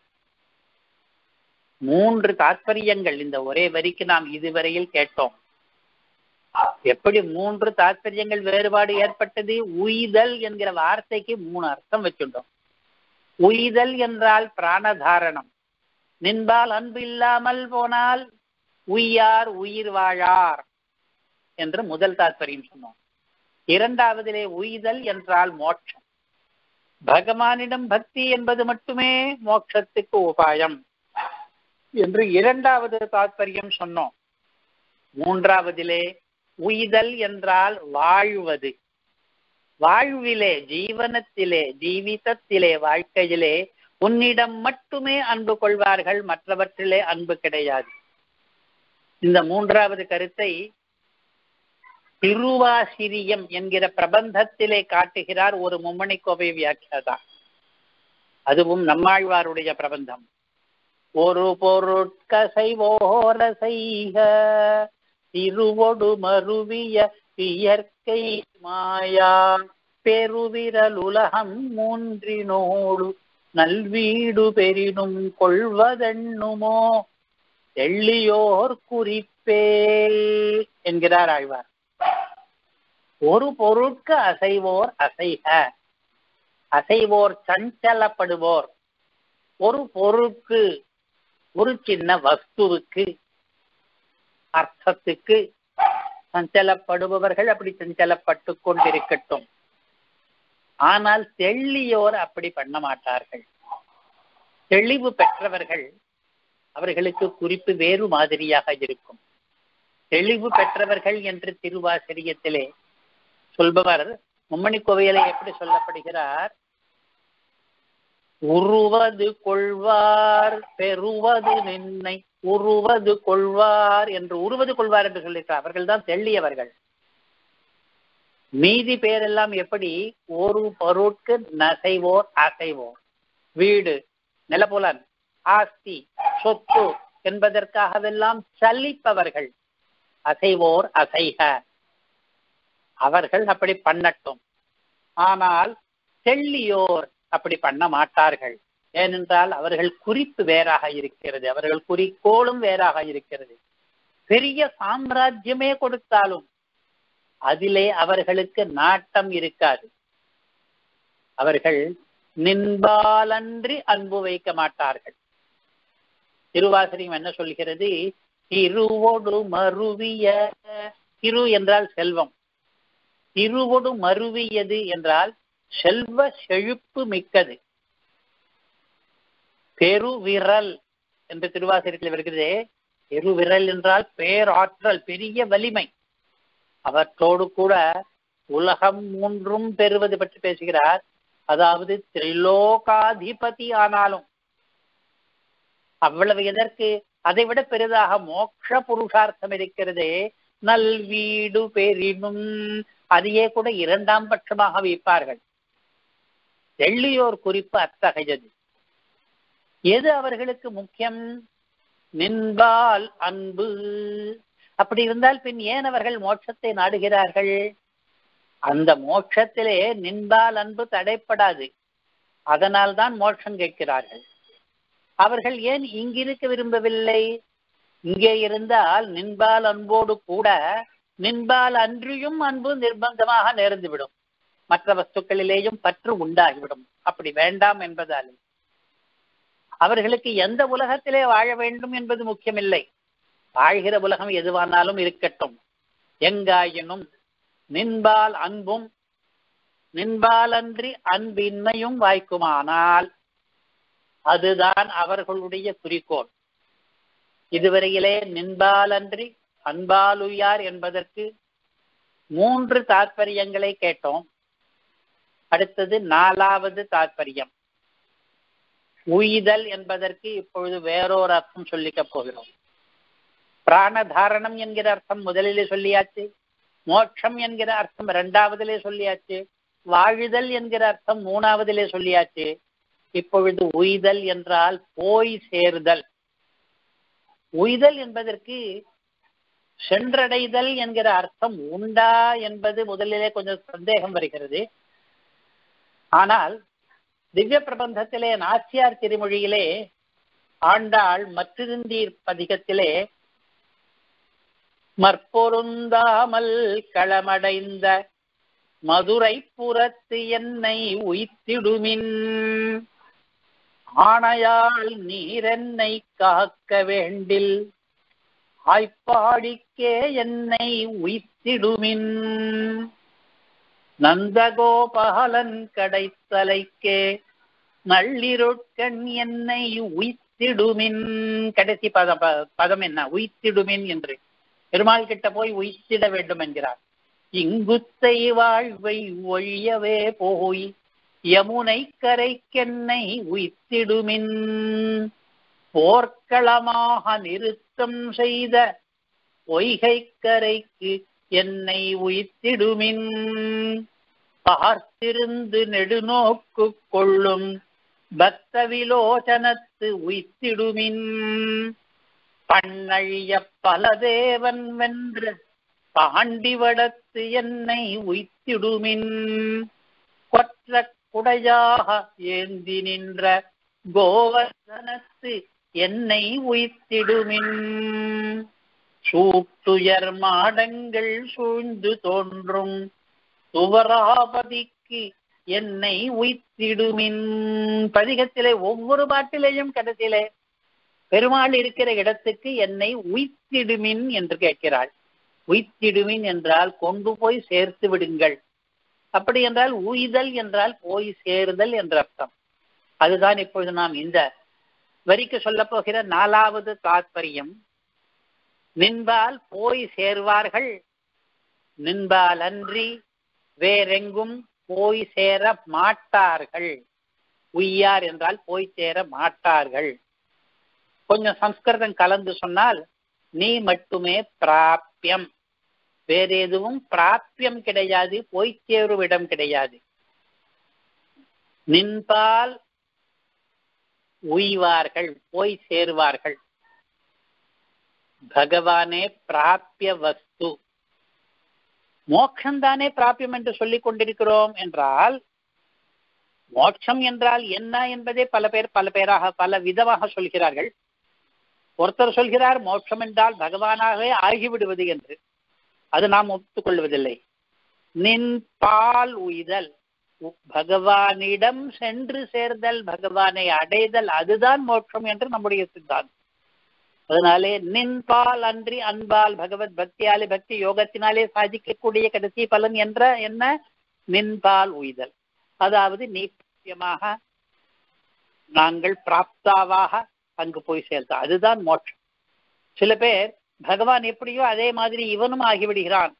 3 தாத்பரியங்கள் இந்த ஒரே வரிக்கு நாம் இதுவரையில் கேட்டோம். எப்படி 3 தாத்பரியங்கள் வேறுபாடு ஏற்பட்டது? உய்தல் என்கிற வார்த்தைக்கு 3 அர்த்தம் வச்சுட்டோம். உய்தல் என்றால் பிராணதாரணம். நின்பால் அன்பு இல்லாமல் போனால் உய்யார் உயிர் வாழார் என்று முதல் தாத்பரியம் சொன்னோம். 2வதிலே உய்தல் என்றால் மோட்சம். பகவானிடம் பக்தி என்பது மட்டுமே மோட்சத்துக்கு உபாயம் என்று 2வது தாத்பரியம் சொன்னோம். 3வதிலே உய்தல் என்றால் வாழ்வது. வாழ்விலே, ஜீவனத்திலே, ஜீவிதத்திலே, வாழ்க்கையிலே உன்னிடம் மட்டுமே அன்பு கொள்வார்கள், மற்றவற்றிலே அன்பு கிடையாது. இந்த 3வது கருத்தை திருவாசிரியம் என்கிற பிரபந்தத்திலே காட்டுகிறார் ஒரு மும்மணி கோவை வியாக்கியாதா. அதுவும் நம்மாழ்வாருடைய பிரபந்தம். ஒரு பொருட்கசைவோர செய்க திருவொடு மருவிய இயற்கை மாயா பெருவிரலுலகம் 3 நல்வீடு பெரினும் கொள்வதென்னுமோ எள்ளியோர் குறிப்பே என்கிறார் ஆழ்வார். ஒரு பொருட்கு அசைவோர் அசைக. அசைவோர் சஞ்சலப்படுவோர். ஒரு பொருட்கு, ஒரு சின்ன வஸ்துவுக்கு, அர்த்தத்துக்கு சஞ்சலப்படுபவர்கள் அப்படி சஞ்சலப்பட்டு கொண்டிருக்கட்டும். ஆனால் தெள்ளியோர் அப்படி பண்ண மாட்டார்கள். தெளிவு பெற்றவர்கள், அவர்களுக்கு குறிப்பு வேறு மாதிரியாக இருக்கும். தெளிவு பெற்றவர்கள் என்று திருவாசிரியத்திலே சொல்பவர் மும்மணி கோவையிலே எப்படி சொல்லப்படுகிறார்? உருவது கொள்வார் பெறுவது நின்னை உருவது கொள்வார் என்று உருவது கொள்வார் என்று சொல்லியிருக்கிறார். அவர்கள் தான் தெள்ளியவர்கள். மீதி பேரெல்லாம் எப்படி? ஒரு பொருட்கு நசைவோர் அசைவோர். வீடு, நிலப்புலன், ஆஸ்தி, சொத்து என்பதற்காகவெல்லாம் சலிப்பவர்கள். அசைவோர் அசைக. அவர்கள் அப்படி பண்ணட்டும். ஆனால் தெள்ளியோர் அப்படி பண்ண மாட்டார்கள். ஏனென்றால் அவர்கள் குறிப்பு வேறாக இருக்கிறது, அவர்கள் குறிக்கோளும் வேறாக இருக்கிறது. பெரிய சாம்ராஜ்யமே கொடுத்தாலும் அதிலே அவர்களுக்கு நாட்டம் இருக்காது. அவர்கள் நின்பாலன்றி அன்பு வைக்க மாட்டார்கள். திருவாசகம் என்ன சொல்கிறது? திருவொடு மருவிய. திரு என்றால் செல்வம். திருவொடு மருவியது என்றால் செல்வ செழிப்பு மிக்கது. பெருவிரல் என்று திருவாசகத்தில் வருகிறது. பெருவிரல் என்றால் பேராற்றல், பெரிய வலிமை. அவற்றோடு கூட உலகம் 3 பெறுவது பற்றி பேசுகிறார். அதாவது திரிலோகாதிபதி ஆனாலும் அவ்வளவு எதற்கு? அதை விட பெரிதாக மோட்ச புருஷார்த்தம் இருக்கிறதே. நல்வீடு பெரினும் அதையே கூட 2ஆம் பட்சமாக வைப்பார்கள். தெள்ளியோர் குறிப்பு அத்தகையது. எது அவர்களுக்கு முக்கியம்? நின்பால் அன்பு. அப்படி இருந்தால் பின் ஏன் அவர்கள் மோட்சத்தை நாடுகிறார்கள்? அந்த மோட்சத்திலே நின்பால் அன்பு தடைப்படாது, அதனால்தான் மோட்சம் கேட்கிறார்கள். அவர்கள் ஏன் இங்கிருக்க விரும்பவில்லை? இங்கே இருந்தால் நின்பால் அன்போடு கூட நின்பால் அன்றியும் அன்பு நிர்பந்தமாக நேர்ந்துவிடும், மற்ற வஸ்துக்களிலேயும் பற்று உண்டாகிவிடும். அப்படி வேண்டாம் என்பதால் அவர்களுக்கு எந்த உலகத்திலே வாழ வேண்டும் என்பது முக்கியமில்லை. வாழ்கிற உலகம் எதுவானாலும் இருக்கட்டும், எங்காயினும் நின்பால் அன்பும் நின்பால் அன்றி அன்பின்மையும் வாய்க்குமானால் அதுதான் அவர்களுடைய குறிக்கோள். இதுவரையிலே நின்பால் அன்றி அன்பாலுயார் என்பதற்கு 3 தாற்பயங்களை கேட்டோம். அடுத்தது 4வது தாற்பயம், உய்தல் என்பதற்கு இப்பொழுது வேறொரு அர்த்தம் சொல்லிக்க போகிறோம். பிராணதாரணம் என்கிற அர்த்தம் முதலிலே சொல்லியாச்சு, மோட்சம் என்கிற அர்த்தம் 2வதிலே சொல்லியாச்சு, வாழுதல் என்கிற அர்த்தம் 3வதிலே சொல்லியாச்சு. இப்பொழுது உய்தல் என்றால் போய் சேர்தல். உய்தல் என்பதற்கு சென்றடைதல் என்கிற அர்த்தம் உண்டா என்பது முதலிலே கொஞ்சம் சந்தேகம் வருகிறது. ஆனால் திவ்ய பிரபந்தத்திலே நாச்சியார் திருமொழியிலே ஆண்டாள் மற்றிருந்தீர் பதிகத்திலே மற்பொருந்தாமல் களமடைந்த மதுரை புறத்து என்னை உய்த்திடுமின் ஆணையால் நீரென்னை காக்க வேண்டில் ஆய்ப்பாடிக்கே என்னை உய்த்திடுமின் நந்தகோபாலன் கடைத்தலைக்கே நள்ளிருட்கண் என்னை உய்த்திடுமின். கடைசி பதம் என்ன? உய்த்திடுமின் என்று பெருமாள் கிட்ட போய் உய்த்திட வேண்டும் என்கிறார். இங்குத்தை வாழ்வை ஒழியவே போய் யமுனை கரைக்கென்னை உய்த்திடுமின் போர்க்களமாக நிறுத்தம் செய்த பொய்கை கரைக்கு என்னை உய்த்திடுமின் பார்த்திருந்து நெடுநோக்கு கொள்ளும் பக்த விலோச்சனத்து உய்த்திடுமின் பண்ணழிய பலதேவன் வென்ற பாண்டிவடத்து என்னை உய்த்திடுமின் கொற்ற குடையாக ஏந்தி நின்ற கோவர்தனத்து என்னை உய்த்திடுமின் சூட்டுயர் மாடங்கள் சூழ்ந்து தோன்றும் சுவராபதிக்கு என்னை உய்த்திடுமின். பதிகத்திலே ஒவ்வொரு பாட்டிலேயும் கடைசியிலே பெருமாள் இருக்கிற இடத்துக்கு என்னை உய்த்திடுமின் என்று கேட்கிறாள். உய்த்திடுமின் என்றால் கொண்டு போய் சேர்த்து விடுங்கள், அப்படி என்றால் உய்தல் என்றால் போய் சேருதல் என்ற அர்த்தம். அதுதான் இப்பொழுது நாம் இந்த வரிக்கு சொல்ல போகிற 4வது தாத்பரியம். நின்பால் போய் சேர்வார்கள், நின்பால் அன்றி வேறெங்கும் போய் சேர மாட்டார்கள். உய்யார் என்றால் போய் சேர மாட்டார்கள். கொஞ்சம் சம்ஸ்கிருதம் கலந்து சொன்னால் நீ மட்டுமே பிராப்யம், வேற எதுவும் பிராப்யம் கிடையாது, போய் சேரும் இடம் கிடையாது. நின்பால் உய்வார்கள், போய் சேருவார்கள். பகவானே பிராப்ய வஸ்து. மோட்சம்தானே பிராப்யம் என்று சொல்லிக் கொண்டிருக்கிறோம் என்றால் மோட்சம் என்றால் என்ன என்பதை பல பேராக பல விதமாக சொல்கிறார்கள். ஒருத்தர் சொல்கிறார் மோட்சம் என்றால் பகவானாகவே ஆகிவிடுவது என்று. அது நாம் ஒத்துக்கொள்வதில்லை. நின்பால் உய்தல், பகவானிடம் சென்று சேர்தல், பகவானை அடைதல், அதுதான் மோட்சம் என்று நம்முடைய சித்தாந்தம். அதனாலே நின்பால் அன்றி அன்பால் பகவத் பக்தியாலே பக்தி யோகத்தினாலே சாதிக்கக்கூடிய கடைசி பலன் என்ற என்ன? நின்பால் உய்தல். அதாவது நிச்சயமாக நாங்கள் பிராப்தாவாக அங்கு போய் சேர்த்தா அதுதான் மோட்சம். சில பேர் பகவான் எப்படியோ அதே மாதிரி இவனும் ஆகிவிடுகிறான்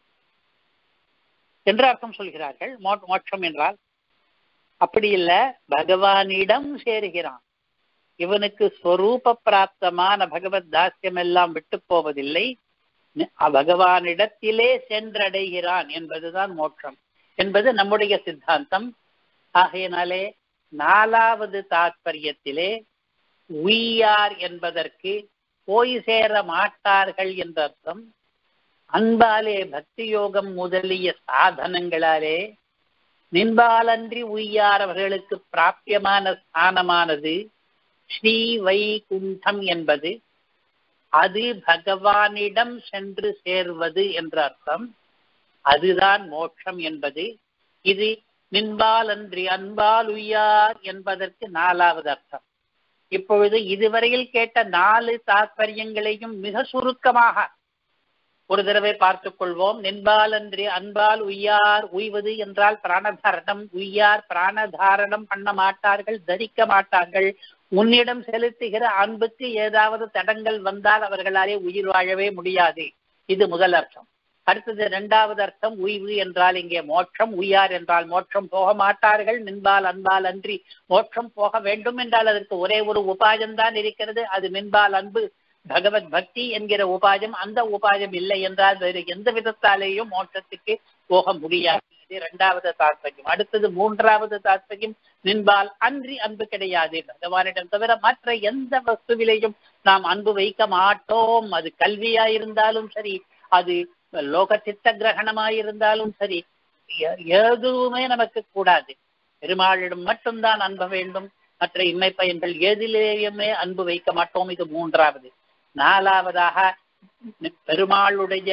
என்று அர்த்தம் சொல்கிறார்கள். மோட்சம் என்றால் அப்படி இல்லை, பகவானிடம் சேருகிறான். இவனுக்கு ஸ்வரூப பிராப்தமான பகவத் தாஸ்யம் எல்லாம் விட்டு போவதில்லை, பகவானிடத்திலே சென்றடைகிறான் என்பதுதான் மோட்சம் என்பது நம்முடைய சித்தாந்தம். ஆகையினாலே 4வது தாத்பரியத்திலே உய்யார் என்பதற்கு போய் சேர மாட்டார்கள் என்ற அர்த்தம். அன்பாலே பக்தி யோகம் முதலிய சாதனங்களாலே நின்பாலன்றி உய்யார் அவர்களுக்கு பிராபியமான ஸ்தானமானது ஸ்ரீ வைகுண்டம் என்பது. அது பகவானிடம் சென்று சேர்வது என்ற அர்த்தம். அதுதான் மோட்சம் என்பது. இது நின்பாலன்றி அன்பால் உய்யார் என்பதற்கு 4வது அர்த்தம். இப்பொழுது இதுவரையில் கேட்ட 4 தாற்பயங்களையும் மிக சுருக்கமாக ஒரு தடவை பார்த்துக் கொள்வோம். நின்பாலன்றி அன்பால் உய்யார், உய்வது என்றால் பிராணதாரணம். உய்யார் பிராணதாரணம் பண்ண மாட்டார்கள், தரிக்க மாட்டார்கள். உன்னிடம் செலுத்துகிற அன்புக்கு ஏதாவது தடங்கள் வந்தால் அவர்களாலே உயிர் வாழவே முடியாது. இது முதல் அர்த்தம். அடுத்தது 2வது அர்த்தம், உய்வு என்றால் இங்கே மோட்சம். உய்யார் என்றால் மோட்சம் போக மாட்டார்கள். நின்பால் அன்பால் அன்றி மோட்சம் போக வேண்டும் என்றால் அதற்கு ஒரே ஒரு உபாயம்தான் இருக்கிறது. அது நின்பால் அன்பு பகவத் பக்தி என்கிற உபாயம். அந்த உபாயம் இல்லை என்றால் வேறு எந்த விதத்தாலேயும் மோட்சத்துக்கு போக முடியாது. இது 2வது தாற்பயம். அடுத்தது 3வது தாற்பயம், நின்பால் அன்றி அன்பு கிடையாது. பகவானிடம் தவிர மற்ற எந்த வஸ்துவிலையும் நாம் அன்பு வைக்க மாட்டோம். அது கல்வியாயிருந்தாலும் சரி, அது லோக சித்த கிரகணமாயிருந்தாலும் சரி, எதுவுமே நமக்கு கூடாது. பெருமாளிடம் மட்டும்தான் அன்பு வேண்டும். மற்ற இம்மை பயன்கள் எதிலேயுமே அன்பு வைக்க மாட்டோம். இது 3வது. 4வதாக பெருமாளுடைய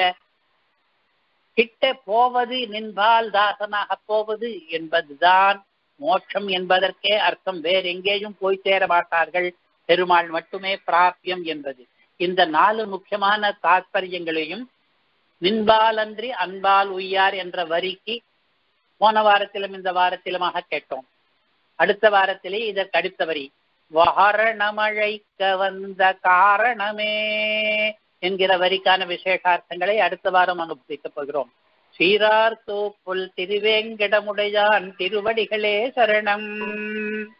கிட்ட போவது, நின்பால் தாசனாக போவது என்பதுதான் மோட்சம் என்பதற்கே அர்த்தம். வேற எங்கேயும் போய் சேர மாட்டார்கள், பெருமாள் மட்டுமே பிராபியம் என்பது. இந்த 4 முக்கியமான தாற்பயங்களையும் நின்பாலன்றி அன்பால் உய்யார் என்ற வரிக்கு போன வாரத்திலும் இந்த வாரத்திலுமாக கேட்டோம். அடுத்த வாரத்திலே இதற்கு அடுத்த வரி, வஹரணமழைக்க வந்த காரணமே என்கிற வரிக்கான விசேஷார்த்தங்களை அடுத்த வாரம் அனுபவிக்கப் போகிறோம். சீரார் தோப்புல் திருவேங்கடமுடையான் திருவடிகளே சரணம்.